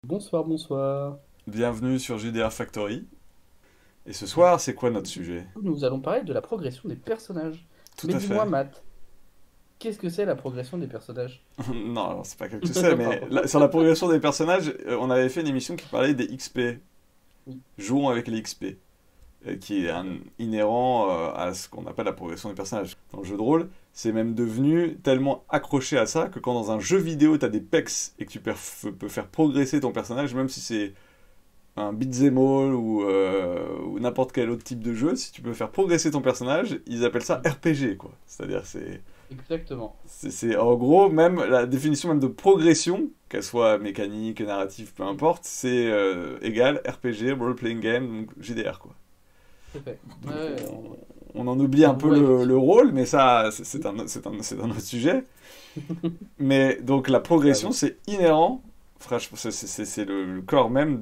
Bonsoir, bonsoir. Bienvenue sur JDR Factory. Et ce soir, c'est quoi notre sujet? Nous allons parler de la progression des personnages. Tout Mais à dis-moi, fait. Matt, qu'est-ce que c'est la progression des personnages? Non, alors c'est pas que tu sais, mais Pardon. sur la progression des personnages, on avait fait une émission qui parlait des XP. Oui, Jouons avec les XP. Qui est tout à fait. inhérent à ce qu'on appelle la progression des personnages. Dans le jeu de rôle, c'est même devenu tellement accroché à ça que quand dans un jeu vidéo, t'as des pecs et que tu peux faire progresser ton personnage, même si c'est un beat'em all ou n'importe quel autre type de jeu, si tu peux faire progresser ton personnage, ils appellent ça Oui, RPG, quoi. C'est-à-dire, exactement. en gros, même la définition même de progression, qu'elle soit mécanique, narrative, peu Oui, importe, c'est égal RPG, role-playing game, donc JDR, quoi. tout à fait. Donc Ouais, on en oublie un on peu voit le effectivement. rôle, mais ça, Oui. c'est un autre sujet. Mais donc la progression, Totalement. c'est inhérent, franchement, c'est le corps même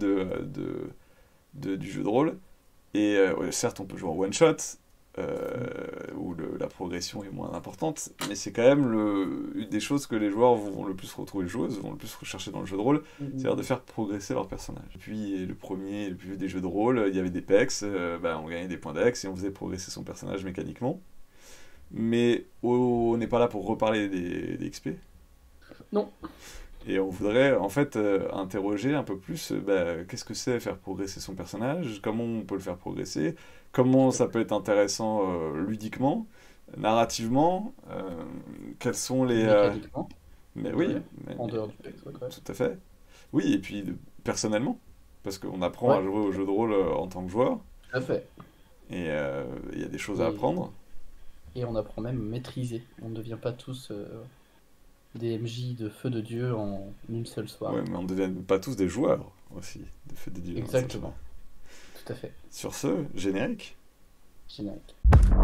du jeu de rôle. Et ouais, certes, on peut jouer en one shot, Mm, où la progression est moins importante, mais c'est quand même une des choses que les joueurs vont le plus retrouver, les joueuses vont le plus rechercher dans le jeu de rôle, mm, c'est-à-dire de mm. faire progresser leur personnage. Et puis le premier, le plus vieux des jeux de rôle, il y avait des pecs, bah, on gagnait des points d'ex et on faisait progresser son personnage mécaniquement. Mais on n'est pas là pour reparler des XP. Non, Et on voudrait en fait interroger un peu plus bah, qu'est-ce que c'est faire progresser son personnage, comment on peut le faire progresser, comment tout à ça fait. peut être intéressant ludiquement, narrativement, quels sont les... Mécaniquement, Mais on peut oui, dire. En dehors du texte, ouais. tout à fait. Oui, et puis personnellement, parce qu'on apprend à Ouais, jouer au jeu de rôle en tant que joueur, tout à fait. et il y a des choses à Et, apprendre. et on apprend même à maîtriser. On ne devient pas tous des MJ de feu de Dieu en une seule Ouais, soirée. mais on ne devient pas tous des joueurs aussi, de fait de Dieu, hein, ça va. Exactement, tout à fait. Sur ce, générique. Générique.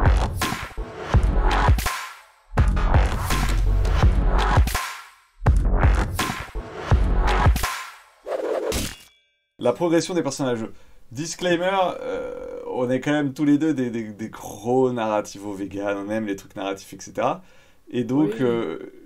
La progression des personnages. Disclaimer, on est quand même tous les deux des gros narrativos vegan, on aime les trucs narratifs, etc. Et donc, Oui.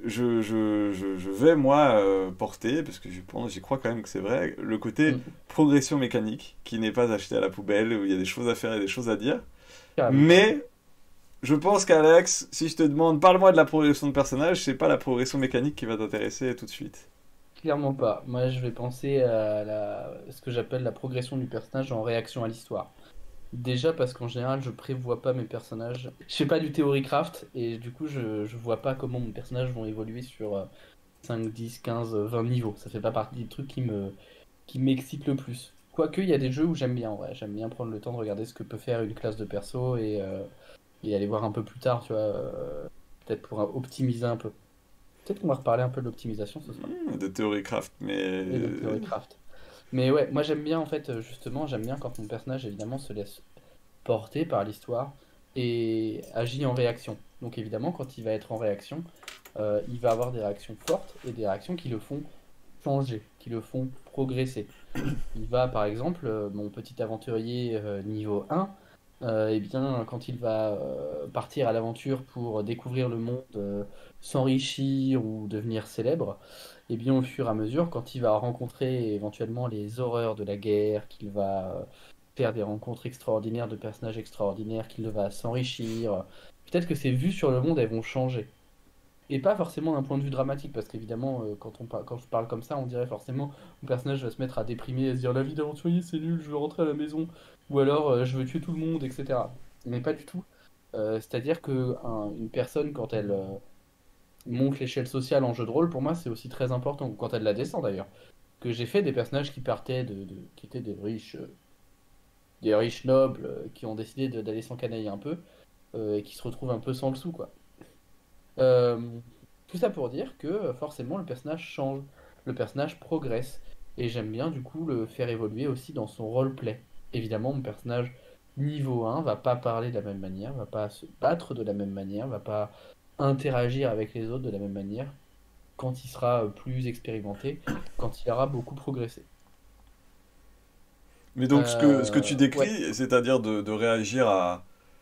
je vais, moi, porter, parce que j'y crois quand même que c'est vrai, le côté Mm. progression mécanique, qui n'est pas acheté à la poubelle, où il y a des choses à faire et des choses à dire. Carrément pas. Mais, je pense qu'Alex, si je te demande, parle-moi de la progression de personnage, c'est pas la progression mécanique qui va t'intéresser tout de suite. Clairement pas. Moi, je vais penser à ce que j'appelle la progression du personnage en réaction à l'histoire. Déjà parce qu'en général, je prévois pas mes personnages. Je fais pas du theory craft et du coup, je vois pas comment mes personnages vont évoluer sur 5, 10, 15, 20 niveaux. Ça fait pas partie des trucs qui m'excitent le plus. Quoique, il y a des jeux où j'aime bien, en vrai. J'aime bien prendre le temps de regarder ce que peut faire une classe de perso et aller voir un peu plus tard, tu vois, peut-être pour optimiser un peu. Peut-être qu'on va reparler un peu de l'optimisation ce soir De Theorycraft, mais... et de Theorycraft. Mais ouais, moi j'aime bien en fait, justement, j'aime bien quand mon personnage évidemment se laisse porter par l'histoire et agit en réaction. Donc évidemment, quand il va être en réaction, il va avoir des réactions fortes et des réactions qui le font changer, qui le font progresser. Il va, par exemple, mon petit aventurier niveau 1, eh bien, quand il va partir à l'aventure pour découvrir le monde, s'enrichir ou devenir célèbre, eh bien, au fur et à mesure, quand il va rencontrer éventuellement les horreurs de la guerre, qu'il va faire des rencontres extraordinaires de personnages extraordinaires, qu'il va s'enrichir, peut-être que ses vues sur le monde, elles vont changer. Et pas forcément d'un point de vue dramatique, parce qu'évidemment, quand je parle comme ça, on dirait forcément mon personnage va se mettre à déprimer, à se dire la vie d'aventurier c'est nul, je veux rentrer à la maison, ou alors je veux tuer tout le monde, etc. Mais pas du tout. C'est-à-dire que une personne, quand elle monte l'échelle sociale en jeu de rôle, pour moi, c'est aussi très important, ou quand elle la descend d'ailleurs. Que j'ai fait des personnages qui partaient qui étaient des riches nobles, qui ont décidé d'aller s'encanailler un peu, et qui se retrouvent un peu sans le sou, quoi. Euh, Tout ça pour dire que forcément le personnage change, le personnage progresse, et j'aime bien du coup le faire évoluer aussi dans son roleplay. Évidemment, mon personnage niveau 1 va pas parler de la même manière, va pas se battre de la même manière, va pas interagir avec les autres de la même manière quand il sera plus expérimenté, quand il aura beaucoup progressé. Mais donc, ce que tu Ouais, décris, c'est-à-dire de réagir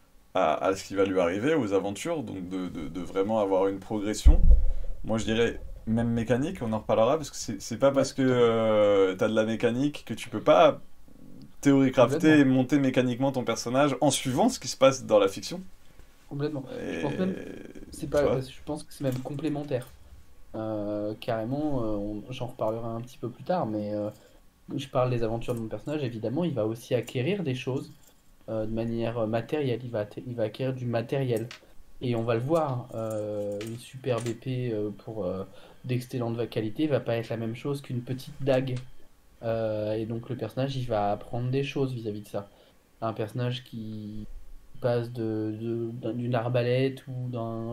à ce qui va lui arriver, aux aventures, donc de vraiment avoir une progression, moi je dirais même mécanique, on en reparlera, parce que c'est pas Ouais, parce que tout à fait. t'as de la mécanique que tu peux pas théorie crafter Complètement. et monter mécaniquement ton personnage en suivant ce qui se passe dans la fiction. Complètement. Je pense même, Et c'est tu pas, vois, je pense que c'est même complémentaire. Carrément, j'en reparlerai un petit peu plus tard, mais je parle des aventures de mon personnage. Évidemment, il va aussi acquérir des choses de manière matérielle. Il va acquérir du matériel. Et on va le voir, une superbe épée pour d'excellente qualité va pas être la même chose qu'une petite dague. Et donc le personnage, il va apprendre des choses vis-à-vis de ça. Un personnage qui passe d'une arbalète ou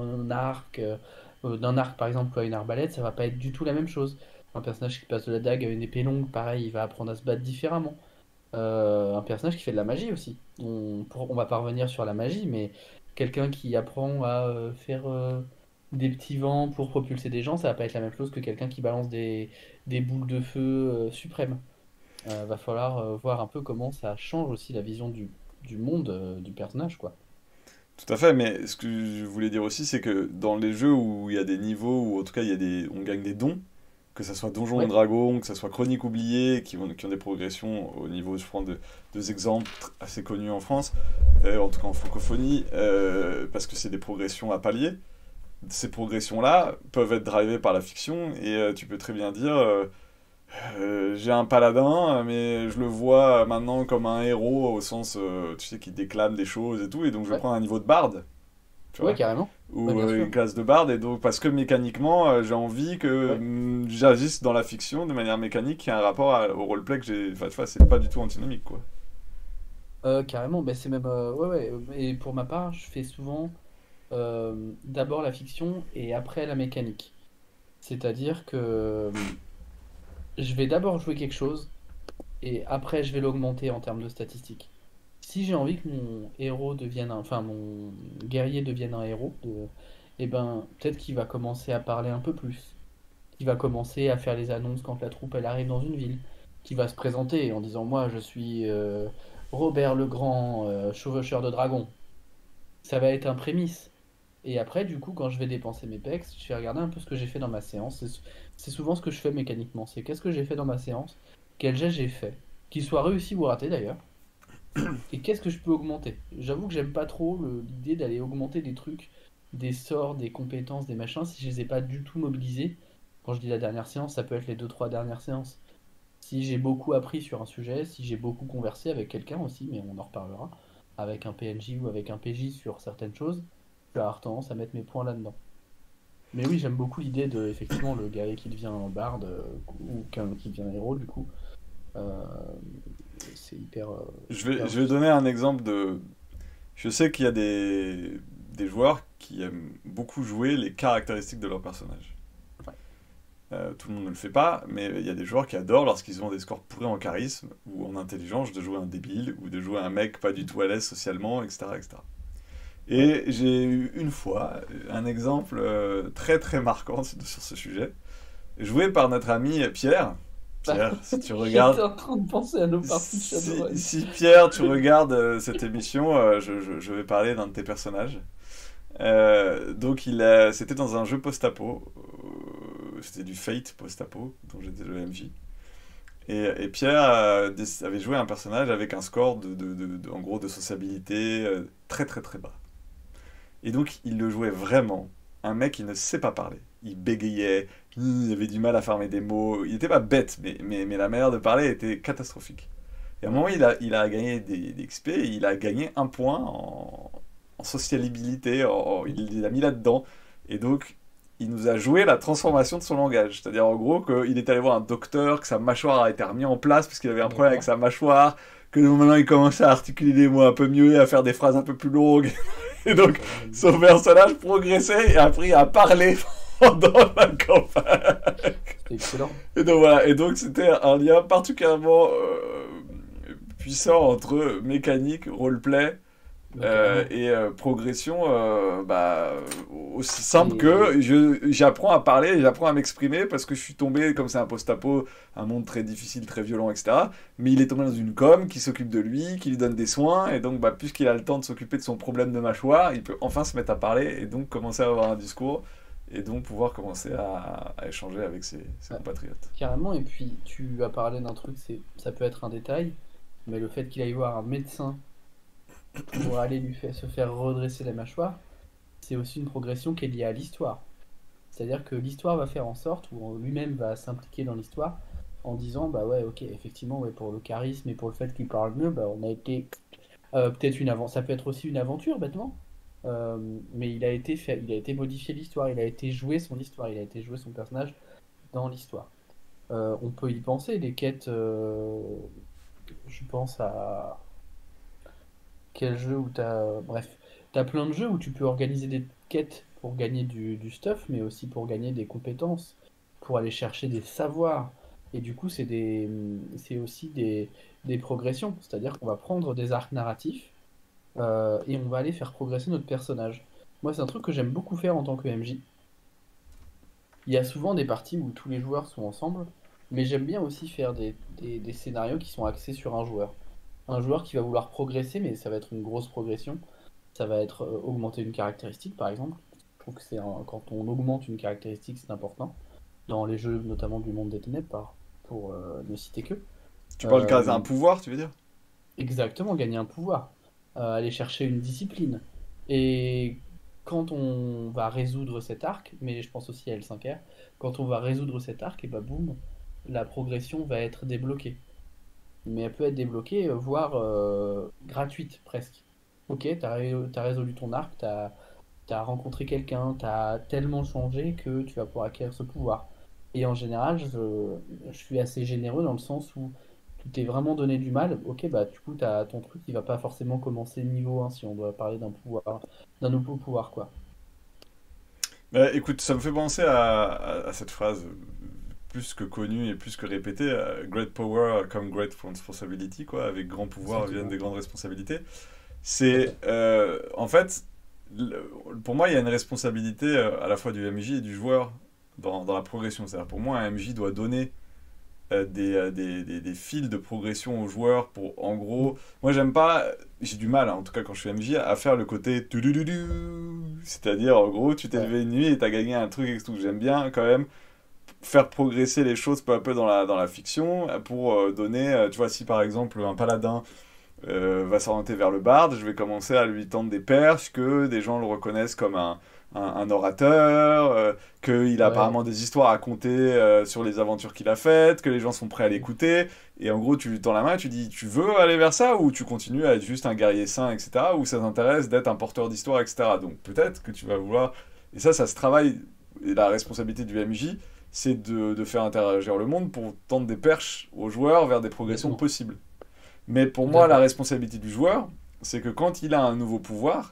d'un arc par exemple à une arbalète, ça va pas être du tout la même chose. Un personnage qui passe de la dague à une épée longue, pareil, il va apprendre à se battre différemment. Un personnage qui fait de la magie aussi. On va pas revenir sur la magie, mais quelqu'un qui apprend à faire des petits vents pour propulser des gens, ça va pas être la même chose que quelqu'un qui balance des boules de feu suprêmes. Va falloir voir un peu comment ça change aussi la vision du monde du personnage, quoi. tout à fait, mais ce que je voulais dire aussi, c'est que dans les jeux où il y a des niveaux, ou en tout cas on gagne des dons, que ça soit Donjons et Ouais, Dragons, que ça soit Chroniques oubliées, qui ont des progressions au niveau, je prends deux exemples assez connus en France, en tout cas en francophonie, parce que c'est des progressions à palier. Ces progressions-là peuvent être drivées par la fiction, et tu peux très bien dire, j'ai un paladin, mais je le vois maintenant comme un héros au sens, tu sais, qui déclame des choses et tout, et donc je vais ouais, prendre un niveau de barde, tu ouais, vois, carrément. Ouais, ou bien une sûr. classe de barde, et donc parce que mécaniquement, j'ai envie que Ouais, j'agisse dans la fiction de manière mécanique qui a un rapport au roleplay que j'ai. Enfin, tu vois, c'est pas du tout antinomique, quoi. carrément. Ben, c'est même. Ouais, ouais. Et pour ma part, je fais souvent d'abord la fiction et après la mécanique. C'est-à-dire que je vais d'abord jouer quelque chose et après je vais l'augmenter en termes de statistiques. Si j'ai envie que mon héros devienne enfin mon guerrier devienne un héros, eh ben peut-être qu'il va commencer à parler un peu plus, qu'il va commencer à faire les annonces quand la troupe elle arrive dans une ville, qu'il va se présenter en disant moi je suis Robert le Grand, chevaucheur de dragon. Ça va être un prémisse. Et après, du coup, quand je vais dépenser mes pex, je vais regarder un peu ce que j'ai fait dans ma séance. C'est souvent ce que je fais mécaniquement. C'est qu'est-ce que j'ai fait dans ma séance, quel jet j'ai fait, qu'il soit réussi ou raté d'ailleurs, et qu'est-ce que je peux augmenter. J'avoue que j'aime pas trop l'idée d'aller augmenter des trucs, des sorts, des compétences, des machins, si je les ai pas du tout mobilisés. Quand je dis la dernière séance, ça peut être les deux, trois dernières séances. Si j'ai beaucoup appris sur un sujet, si j'ai beaucoup conversé avec quelqu'un aussi, mais on en reparlera, avec un PNJ ou avec un PJ sur certaines choses, je vais avoir tendance à mettre mes points là-dedans. Mais oui, j'aime beaucoup l'idée de, effectivement, le guerrier qui devient un barde ou qui devient un héros, du coup. Euh, c'est hyper Je vais juste. donner un exemple de. Je sais qu'il y a des joueurs qui aiment beaucoup jouer les caractéristiques de leur personnage. Ouais. Tout le monde ne le fait pas, mais il y a des joueurs qui adorent, lorsqu'ils ont des scores pourris en charisme ou en intelligence, de jouer un débile ou de jouer un mec pas du tout à l'aise socialement, etc., etc. Ouais. Et j'ai eu une fois un exemple très très marquant sur ce sujet, joué par notre ami Pierre. Bah, Pierre, si tu j'étais regardes, en train de penser à nos parties de si, Shadowrun. si Pierre, tu regardes cette émission, je vais parler d'un de tes personnages. Donc c'était dans un jeu post-apo, c'était du Fate post-apo, dont j'étais le MJ. Et Pierre avait joué un personnage avec un score en gros de sociabilité très très très bas. Et donc, il le jouait vraiment. Un mec qui ne sait pas parler. Il bégayait, il avait du mal à former des mots. Il n'était pas bête, mais la manière de parler était catastrophique. Et à un moment, il a gagné des XP et il a gagné un point en sociabilité. Il l'a mis là-dedans. Et donc, il nous a joué la transformation de son langage. C'est-à-dire, en gros, qu'il est allé voir un docteur, que sa mâchoire a été remise en place parce qu'il avait un problème avec D'accord. sa mâchoire, que maintenant il commençait à articuler des mots un peu mieux et à faire des phrases un peu plus longues. Et donc, Ouais, son magnifique. personnage progressait et a appris à parler pendant la campagne. C'est excellent. Et donc voilà, et donc c'était un lien particulièrement puissant entre mécanique, roleplay Bah, carrément. progression, bah, aussi simple Et que j'apprends à parler, j'apprends à m'exprimer parce que je suis tombé, comme c'est un post-apo, un monde très difficile, très violent, etc. Mais il est tombé dans une com qui s'occupe de lui, qui lui donne des soins, et donc bah, puisqu'il a le temps de s'occuper de son problème de mâchoire, il peut enfin se mettre à parler et donc commencer à avoir un discours et donc pouvoir commencer à échanger avec ses Ouais, compatriotes. carrément. Et puis, tu as parlé d'un truc, ça peut être un détail, mais le fait qu'il aille voir un médecin pour aller se faire redresser la mâchoire, c'est aussi une progression qui est liée à l'histoire. C'est-à-dire que l'histoire va faire en sorte, ou lui-même va s'impliquer dans l'histoire, en disant, bah ouais, ok, effectivement, ouais, pour le charisme et pour le fait qu'il parle mieux, bah on a été peut-être une aventure, ça peut être aussi une aventure, bêtement. Mais il a été modifié l'histoire, il a été joué son histoire, il a été joué son personnage dans l'histoire. On peut y penser, les quêtes, je pense à quel jeu où t'as... Bref, t'as plein de jeux où tu peux organiser des quêtes pour gagner du stuff, mais aussi pour gagner des compétences, pour aller chercher des savoirs. Et du coup, c'est aussi des progressions. C'est-à-dire qu'on va prendre des arcs narratifs et on va aller faire progresser notre personnage. Moi, c'est un truc que j'aime beaucoup faire en tant que MJ. Il y a souvent des parties où tous les joueurs sont ensemble, mais j'aime bien aussi faire des scénarios qui sont axés sur un joueur. Un joueur qui va vouloir progresser, mais ça va être une grosse progression. Ça va être augmenter une caractéristique, par exemple. Je trouve que quand on augmente une caractéristique, c'est important. Dans les jeux, notamment du monde des ténèbres, pour ne citer que. Tu parles grâce à un Euh, pouvoir, tu veux dire? Exactement, gagner un pouvoir, aller chercher une discipline. Et quand on va résoudre cet arc, mais je pense aussi à L5R, quand on va résoudre cet arc, et bah boum, la progression va être débloquée. Mais elle peut être débloquée, voire gratuite presque. Ok, t'as résolu ton arc, t'as rencontré quelqu'un, t'as tellement changé que tu vas pouvoir acquérir ce pouvoir. Et en général, je suis assez généreux dans le sens où tu t'es vraiment donné du mal. Ok, bah du coup, ton truc, il va pas forcément commencer niveau 1 si on doit parler d'un nouveau pouvoir, quoi. Bah, écoute, ça me fait penser à cette phrase plus que connue et plus que répétée, Great power come great responsibility, quoi. Avec grand pouvoir viennent Exactement, des grandes responsabilités. tout à C'est, fait. en fait, pour moi, il y a une responsabilité à la fois du MJ et du joueur dans la progression. C'est-à-dire, pour moi, un MJ doit donner des fils de progression aux joueurs pour, en Mm. gros, moi j'aime pas, j'ai du mal, hein, en tout cas quand je suis MJ, à faire le côté tudududu, c'est-à-dire en gros tu t'es Ouais, levé une nuit et t'as gagné un truc et tout. J'aime bien quand même faire progresser les choses peu à peu dans la fiction pour donner, tu vois, si par exemple un paladin va s'orienter vers le barde, je vais commencer à lui tendre des perches, que des gens le reconnaissent comme un orateur, qu'il a ouais, apparemment des histoires à conter sur les aventures qu'il a faites, que les gens sont prêts à l'écouter. Et en gros, tu lui tends la main et tu dis, tu veux aller vers ça ou tu continues à être juste un guerrier sain, etc. Ou ça t'intéresse d'être un porteur d'histoire, etc. Donc peut-être que tu vas vouloir... Et ça se travaille. Et la responsabilité du MJ, c'est de faire interagir le monde pour tendre des perches aux joueurs vers des progressions complètement. possibles. Mais pour Tout à moi, la fait. responsabilité du joueur, c'est que quand il a un nouveau pouvoir,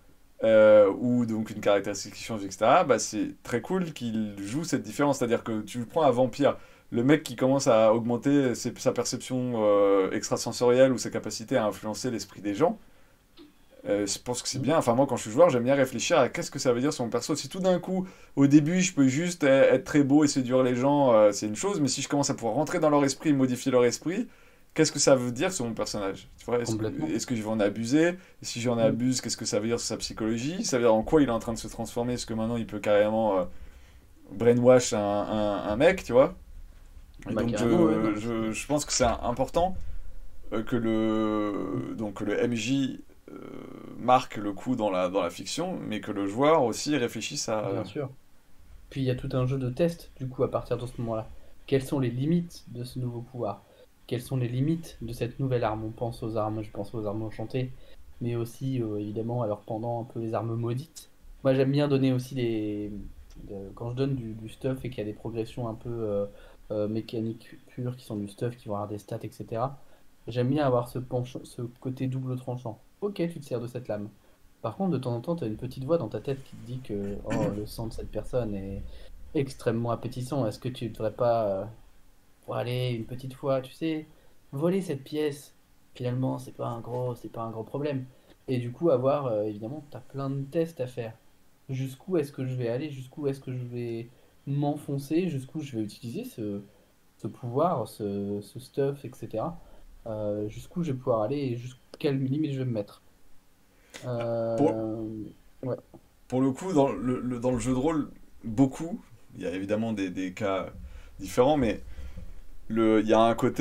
ou donc une caractéristique qui change, etc., bah c'est très cool qu'il joue cette différence. C'est-à-dire que tu prends un vampire, le mec qui commence à augmenter sa perception extrasensorielle ou ses capacités à influencer l'esprit des gens, je pense que c'est Mm. bien. Enfin, moi, quand je suis joueur, j'aime bien réfléchir à qu'est-ce que ça veut dire sur mon perso. Si tout d'un coup, au début, je peux juste être très beau et séduire les gens, c'est une chose. Mais si je commence à pouvoir rentrer dans leur esprit, modifier leur esprit, qu'est-ce que ça veut dire sur mon personnage? Tu vois, Complètement. est-ce que je vais en abuser? Et si j'en Mm. abuse, qu'est-ce que ça veut dire sur sa psychologie? Ça veut dire en quoi il est en train de se transformer? Est-ce que maintenant, il peut carrément brainwash un mec, tu vois? Et Bah donc, carrément, ouais, non, mais je pense que c'est important que Mm. que le MJ marque le coup dans la fiction, mais que le joueur aussi réfléchisse à... Bien sûr. Puis il y a tout un jeu de test, du coup, à partir de ce moment-là. Quelles sont les limites de ce nouveau pouvoir? Quelles sont les limites de cette nouvelle arme? On pense aux armes, je pense aux armes enchantées, mais aussi, évidemment, à leur pendant un peu les armes maudites. Moi, j'aime bien donner aussi quand je donne du stuff et qu'il y a des progressions un peu mécaniques pures, qui sont du stuff, qui vont avoir des stats, etc. J'aime bien avoir ce côté double tranchant. Ok, tu te sers de cette lame. Par contre, de temps en temps, tu as une petite voix dans ta tête qui te dit que oh, le sang de cette personne est extrêmement appétissant. Est-ce que tu ne devrais pas, aller une petite fois, tu sais, voler cette pièce? Finalement, c'est pas un gros problème. Et du coup, évidemment, tu as plein de tests à faire. Jusqu'où est-ce que je vais aller? Jusqu'où est-ce que je vais m'enfoncer? Jusqu'où je vais utiliser ce pouvoir, ce stuff, etc. Jusqu'où je vais pouvoir aller et jusqu'à quelle limite je vais me mettre. Pour, Euh, ouais. pour le coup, dans le jeu de rôle, beaucoup. Il y a évidemment des cas différents, mais il y a un côté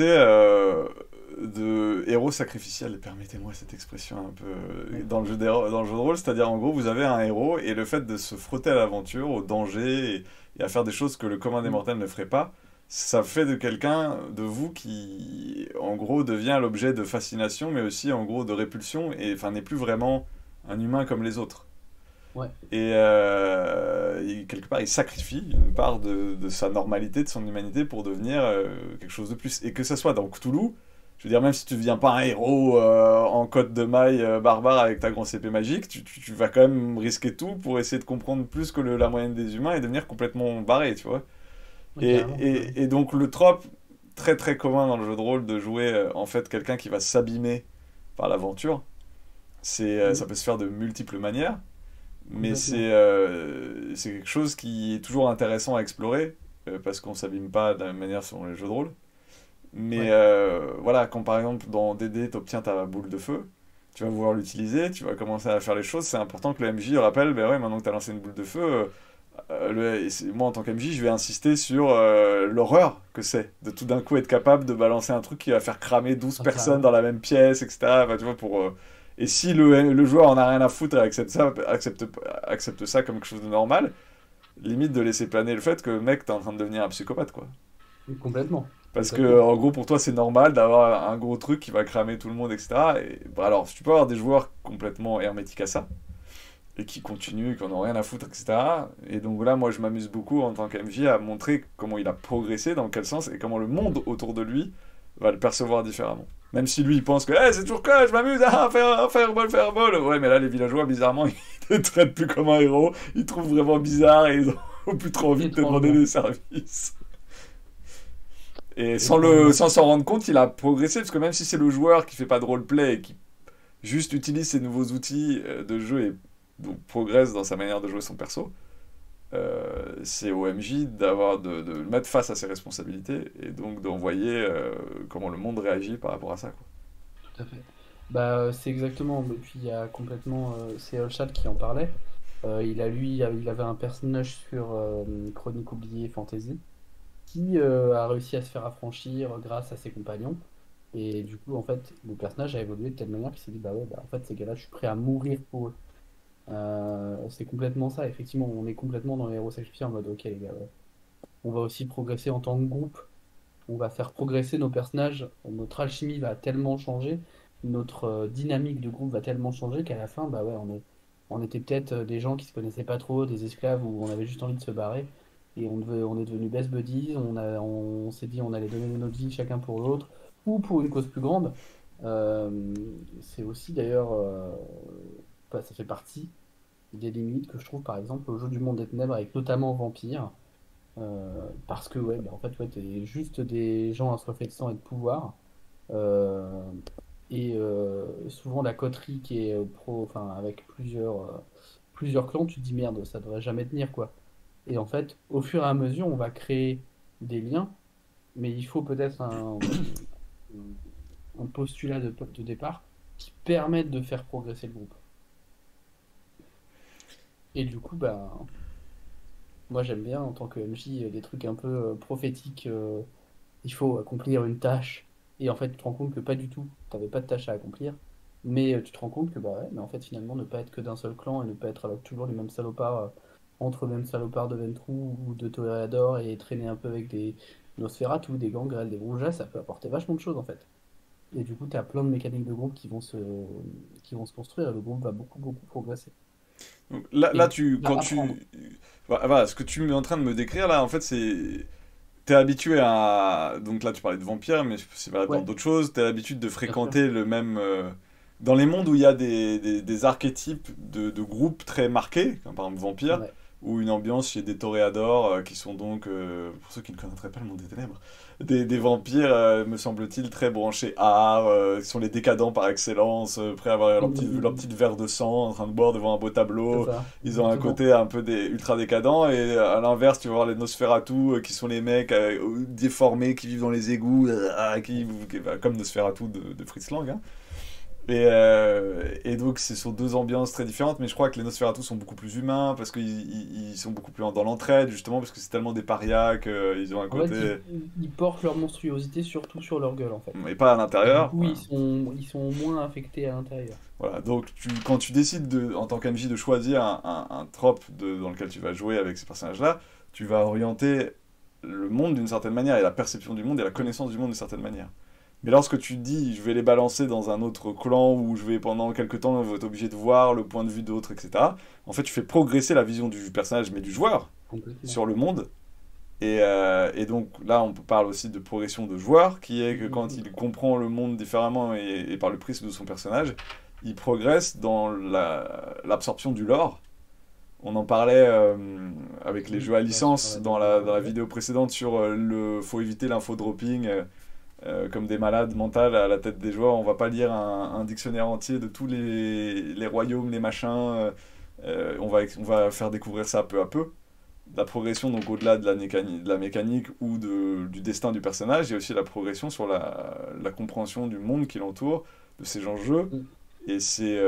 de héros sacrificiel, permettez-moi cette expression un peu dans le jeu de rôle, c'est-à-dire en gros vous avez un héros et le fait de se frotter à l'aventure, au danger et à faire des choses que le commun des mortels ne ferait pas, ça fait de quelqu'un, de vous, qui en gros devient l'objet de fascination mais aussi en gros de répulsion et enfin n'est plus vraiment un humain comme les autres. Ouais, Et quelque part, il sacrifie une part de sa normalité, de son humanité pour devenir quelque chose de plus. Et que ça soit dans Cthulhu, je veux dire, même si tu ne deviens pas un héros en côte de maille barbare avec ta grosse épée magique, tu vas quand même risquer tout pour essayer de comprendre plus que la moyenne des humains et devenir complètement barré, tu vois. ouais, carrément. Ouais. Et donc le trope très très commun dans le jeu de rôle de jouer en fait quelqu'un qui va s'abîmer par l'aventure, Mm. ça peut se faire de multiples manières. Mais Complètement. c'est quelque chose qui est toujours intéressant à explorer, parce qu'on s'abîme pas de la même manière selon les jeux de rôle. Mais Ouais, voilà, quand par exemple dans DD, tu obtiens ta boule de feu, tu vas vouloir l'utiliser, tu vas commencer à faire les choses, c'est important que le MJ rappelle, ben ouais, maintenant que tu as lancé une boule de feu, moi en tant qu'MJ, je vais insister sur l'horreur que c'est, de tout d'un coup être capable de balancer un truc qui va faire cramer 12 ah, personnes carrément. dans la même pièce, etc. Enfin, tu vois, et si le joueur en a rien à foutre et accepte ça comme quelque chose de normal, limite de laisser planer le fait que mec, t'es en train de devenir un psychopathe, quoi. Complètement. Parce que, Complètement. en gros, pour toi, c'est normal d'avoir un gros truc qui va cramer tout le monde, etc. Et, bah, alors, tu peux avoir des joueurs complètement hermétiques à ça, et qui continuent, qui en ont rien à foutre, etc. Et donc là, moi, je m'amuse beaucoup en tant qu'MJ à montrer comment il a progressé, dans quel sens, et comment le monde autour de lui va le percevoir différemment. Même si lui, il pense que hey, c'est toujours que je m'amuse à faire fireball, fireball. Ouais, mais là, les villageois, bizarrement, ils te traitent plus comme un héros. Ils te trouvent vraiment bizarre et ils ont plus trop envie de te demander Étrangement. des services. Et Étrangement. sans s'en rendre compte, il a progressé, parce que même si c'est le joueur qui fait pas de roleplay et qui juste utilise ses nouveaux outils de jeu et donc progresse dans sa manière de jouer son perso, c'est au MJ de le mettre face à ses responsabilités et donc d'envoyer comment le monde réagit par rapport à ça, quoi. Tout à fait. Bah, c'est exactement. Et puis il y a complètement. C'est Olchat qui en parlait. Il avait un personnage sur Chronique oubliée Fantasy qui a réussi à se faire affranchir grâce à ses compagnons. Et du coup, en fait, le personnage a évolué de telle manière qu'il s'est dit, bah ouais, bah, en fait, ces gars-là, je suis prêt à mourir pour eux. C'est complètement ça, effectivement, on est complètement dans les héros sacrifiés en mode, ok, les gars, ouais. On va aussi progresser en tant que groupe, on va faire progresser nos personnages, notre alchimie va tellement changer, notre dynamique de groupe va tellement changer qu'à la fin, bah ouais, on était peut-être des gens qui se connaissaient pas trop, des esclaves où on avait juste envie de se barrer, et on est devenus best buddies, on s'est dit on allait donner notre vie chacun pour l'autre, ou pour une cause plus grande. C'est aussi d'ailleurs, bah, ça fait partie des limites que je trouve par exemple au jeu du monde des ténèbres avec notamment Vampire. Parce que ouais, bah, en fait, ouais, t'es juste des gens assoiffés de sang et de pouvoir. Euh, Souvent la coterie qui est enfin, avec plusieurs clans, tu te dis merde, ça devrait jamais tenir quoi. Et en fait, au fur et à mesure, on va créer des liens, mais il faut peut-être un postulat de départ qui permette de faire progresser le groupe. Et du coup, bah, moi j'aime bien en tant que MJ des trucs un peu prophétiques. Il faut accomplir une tâche. Et en fait, tu te rends compte que pas du tout, tu n'avais pas de tâche à accomplir. Mais tu te rends compte que, bah ouais, mais en fait, finalement, ne pas être que d'un seul clan et ne pas être avec toujours les mêmes salopards, entre les mêmes salopards de Ventrue ou de Toreador et traîner un peu avec des Nosferatu, des Gangrel, des Brujas, ça peut apporter vachement de choses en fait. Et du coup, tu as plein de mécaniques de groupe qui vont se construire et le groupe va beaucoup, beaucoup progresser. Donc Et va quand apprendre. voilà, ce que tu es en train de me décrire là, en fait, c'est t'es habitué à donc là tu parlais de vampires, mais c'est valable dans Ouais, d'autres choses. T'as l'habitude de bien sûr. fréquenter le même dans les mondes où il y a des archétypes de groupes très marqués, comme par exemple vampires, Ouais. ou une ambiance chez des toréadors qui sont donc, pour ceux qui ne connaîtraient pas le monde des ténèbres, des vampires, me semble-t-il, très branchés art, qui sont les décadents par excellence, prêts à avoir leur petite verre de sang, en train de boire devant un beau C'est tableau. ça, Ils ont un exactement. côté un peu ultra décadent, et à l'inverse, tu vas voir les Nosferatu, qui sont les mecs déformés, qui vivent dans les égouts, comme Nosferatu de Fritz Lang, hein. Et donc, ce sont deux ambiances très différentes, mais je crois que les Nosferatu sont beaucoup plus humains, parce qu'ils sont beaucoup plus dans l'entraide, justement, parce que c'est tellement des parias qu'ils ont un En fait, côté... ils portent leur monstruosité surtout sur leur gueule, en fait. Et pas à Et du l'intérieur. coup, Voilà. ils sont moins affectés à l'intérieur. Voilà. Donc, quand tu décides, en tant qu'MJ, de choisir un trope dans lequel tu vas jouer avec ces personnages-là, tu vas orienter le monde d'une certaine manière, et la perception du monde, et la connaissance du monde d'une certaine manière. Mais lorsque tu te dis, je vais les balancer dans un autre clan où je vais pendant quelques temps être obligé de voir le point de vue d'autres, etc., en fait, tu fais progresser la vision du personnage, mais du joueur, Complètement. sur le monde. Et donc là, on parle aussi de progression de joueur, qui est que quand il comprend le monde différemment et par le prisme de son personnage, il progresse dans l'absorption du lore. On en parlait avec les Oui, jeux à bah, sur licence la dans la ouais. vidéo précédente sur faut éviter l'infodropping comme des malades mentales à la tête des joueurs. On va pas lire un dictionnaire entier de tous les royaumes, les machins. On va faire découvrir ça peu à peu. La progression, donc au-delà de la mécanique ou du destin du personnage, il y a aussi la progression sur la compréhension du monde qui l'entoure, de ses enjeux. Mm. Et,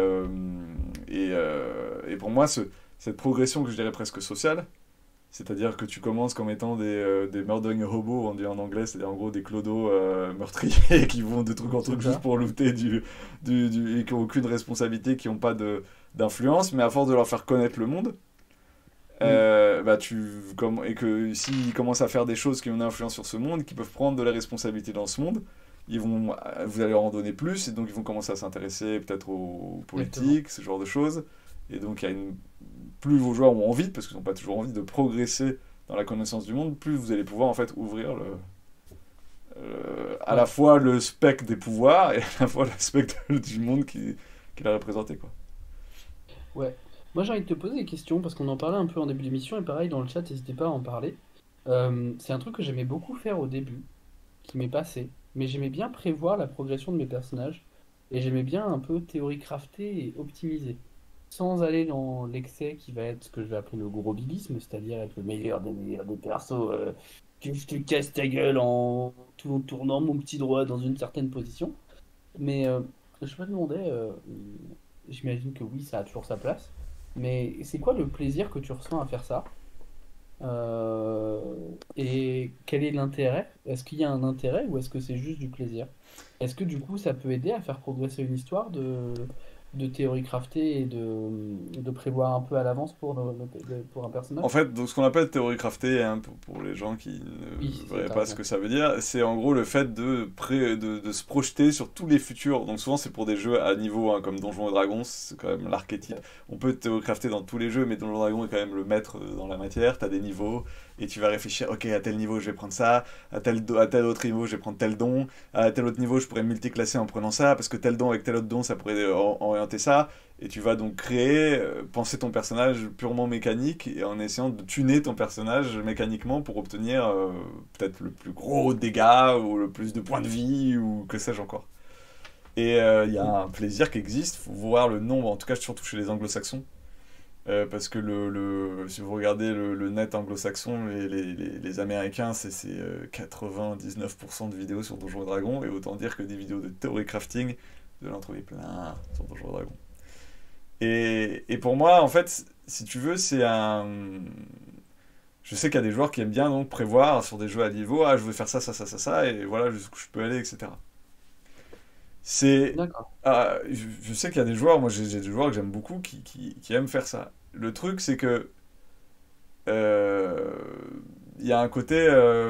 et pour moi, cette progression que je dirais presque sociale, c'est-à-dire que tu commences comme étant des murdering hobos, on dit en anglais, c'est-à-dire en gros des clodos meurtriers qui vont de truc en truc C'est juste ça. pour looter et qui n'ont aucune responsabilité, qui n'ont pas d'influence, mais à force de leur faire connaître le monde, Mm. bah et que s'ils commencent à faire des choses qui ont une influence sur ce monde, qui peuvent prendre de la responsabilité dans ce monde, vous allez leur en donner plus, et donc ils vont commencer à s'intéresser peut-être aux Exactement. politiques, ce genre de choses. Et donc plus vos joueurs ont envie, parce qu'ils n'ont pas toujours envie de progresser dans la connaissance du monde, plus vous allez pouvoir en fait ouvrir à la Ouais. fois le spectre des pouvoirs et à la fois le spectre du monde qu'il a représenté, quoi. Ouais. Moi, j'ai envie de te poser des questions parce qu'on en parlait un peu en début d'émission et pareil dans le chat, n'hésitez pas à en parler. C'est un truc que j'aimais beaucoup faire au début, qui m'est passé, mais j'aimais bien prévoir la progression de mes personnages et j'aimais bien un peu théorie crafter et optimiser, sans aller dans l'excès qui va être ce que je vais appeler le gros bilisme, c'est-à-dire être le meilleur des persos, que je te casse ta gueule en tout tournant mon petit doigt dans une certaine position. Mais je me demandais, j'imagine que oui, ça a toujours sa place, mais c'est quoi le plaisir que tu ressens à faire ça? Et quel est l'intérêt? Est-ce qu'il y a un intérêt ou est-ce que c'est juste du plaisir? Est-ce que du coup ça peut aider à faire progresser une histoire de théorie craftée et de prévoir un peu à l'avance pour, pour un En personnage? fait, donc ce qu'on appelle théorie craftée, hein, pour les gens qui Oui, ne c'est verraient t'as pas ce raison. que ça veut dire, c'est en gros le fait de se projeter sur tous les futurs. Donc souvent c'est pour des jeux à niveau, hein, comme Donjons et Dragons, c'est quand même l'archétype. On peut théorie crafter dans tous les jeux, mais Donjons et Dragons est quand même le maître dans la matière. T'as des niveaux, et tu vas réfléchir, ok, à tel niveau je vais prendre ça, à tel autre niveau je vais prendre tel don, à tel autre niveau je pourrais multiclasser en prenant ça, parce que tel don avec tel autre don ça pourrait orienter ça. Et tu vas donc créer, penser ton personnage purement mécanique et en essayant de tuner ton personnage mécaniquement pour obtenir peut-être le plus gros dégât ou le plus de points de vie ou que sais-je encore. Et il y a un plaisir qui existe, faut voir le nombre, en tout cas surtout chez les anglo-saxons, parce que si vous regardez le net anglo-saxon, les Américains, c'est 99% de vidéos sur Donjons et Dragons, et autant dire que des vidéos de theory crafting, vous allez en trouver plein sur Donjons et Dragons. Et pour moi, en fait, si tu veux, c'est un. Je sais qu'il y a des joueurs qui aiment bien donc prévoir sur des jeux à niveau, ah, je veux faire ça, ça, ça, ça, ça, et voilà jusqu'où je peux aller, etc. C'est. D'accord. Je sais qu'il y a des joueurs, moi j'ai des joueurs que j'aime beaucoup qui aiment faire ça. Le truc, c'est que. euh, Il y a un côté.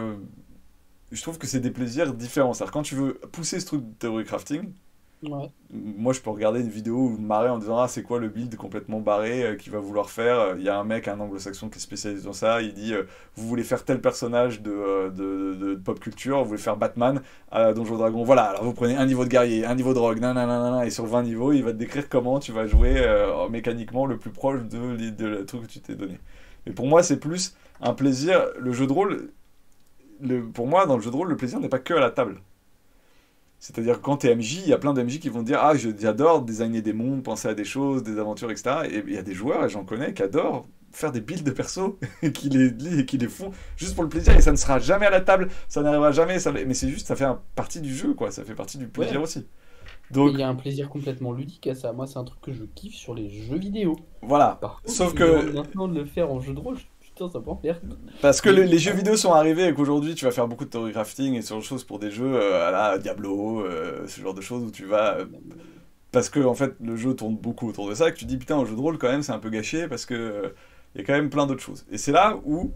Je trouve que c'est des plaisirs différents. C'est-à-dire, quand tu veux pousser ce truc de theory crafting, Ouais. moi, je peux regarder une vidéo ou me marrer en disant ah c'est quoi le build complètement barré qu'il va vouloir faire. Il y a un mec, un anglo-saxon qui est spécialisé dans ça. Il dit vous voulez faire tel personnage de pop culture, vous voulez faire Batman à Donjon Dragon. Voilà, alors vous prenez un niveau de guerrier, un niveau de rogue, nanana, et sur 20 niveaux, il va te décrire comment tu vas jouer mécaniquement le plus proche de le truc que tu t'es donné. Mais pour moi, c'est plus un plaisir. Le jeu de rôle, pour moi, dans le jeu de rôle, le plaisir n'est pas que à la table. C'est-à-dire que quand t'es MJ, il y a plein de MJ qui vont te dire ah j'adore designer des mondes, penser à des choses, des aventures, etc. Et il y a des joueurs, et j'en connais, qui adorent faire des builds de perso et qui les lit et qui les font juste pour le plaisir et ça ne sera jamais à la table, ça n'arrivera jamais, mais c'est juste, ça fait partie du jeu, quoi, ça fait partie du plaisir Ouais. aussi. Et il Donc y a un plaisir complètement ludique à ça. Moi, c'est un truc que je kiffe sur les jeux vidéo. voilà, Par contre, sauf tu me demandes que maintenant de le faire en jeu de rôle. Putain, ça m'emmerde. parce que Mais les oui, jeux vidéo sont arrivés et qu'aujourd'hui tu vas faire beaucoup de theory crafting et ce genre de choses pour des jeux à la Diablo, ce genre de choses où tu vas parce que en fait le jeu tourne beaucoup autour de ça et que tu dis putain un jeu de rôle quand même c'est un peu gâché parce que il y a quand même plein d'autres choses. Et c'est là où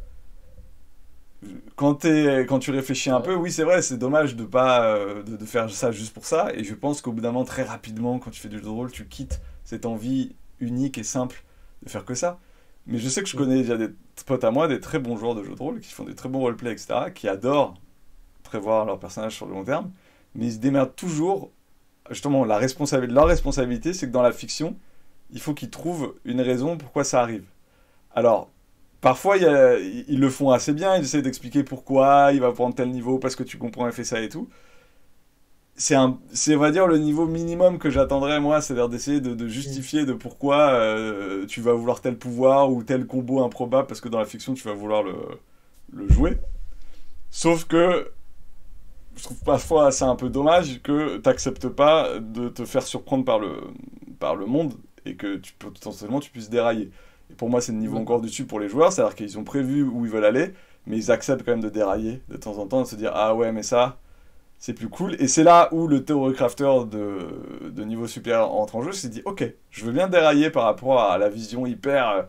quand tu réfléchis un ouais. peu, oui c'est vrai, c'est dommage de pas de faire ça juste pour ça et je pense qu'au bout d'un moment très rapidement quand tu fais du jeu de rôle, tu quittes cette envie unique et simple de faire que ça. Mais je sais que je Mm. connais déjà des potes à moi, des très bons joueurs de jeux de rôle, qui font des très bons roleplays, etc., qui adorent prévoir leurs personnages sur le long terme, mais ils se démerdent toujours. Justement, leur responsabilité, c'est que dans la fiction, il faut qu'ils trouvent une raison pourquoi ça arrive. Alors, parfois, ils le font assez bien, ils essaient d'expliquer pourquoi il va prendre tel niveau, parce que tu comprends, il fait ça et tout. On va dire, le niveau minimum que j'attendrais, moi, c'est-à-dire d'essayer de Mm. justifier de pourquoi tu vas vouloir tel pouvoir ou tel combo improbable, parce que dans la fiction, tu vas vouloir le jouer. Sauf que je trouve parfois c'est un peu dommage que t'acceptes pas de te faire surprendre par le monde et que potentiellement tu puisses dérailler. Et pour moi, c'est le niveau Ouais. encore du dessus pour les joueurs, c'est-à-dire qu'ils ont prévu où ils veulent aller, mais ils acceptent quand même de dérailler de temps en temps, de se dire ah ouais, mais ça, c'est plus cool. Et c'est là où le Theory Crafter de niveau supérieur entre en jeu, s'est dit ok, je veux bien dérailler par rapport à la vision hyper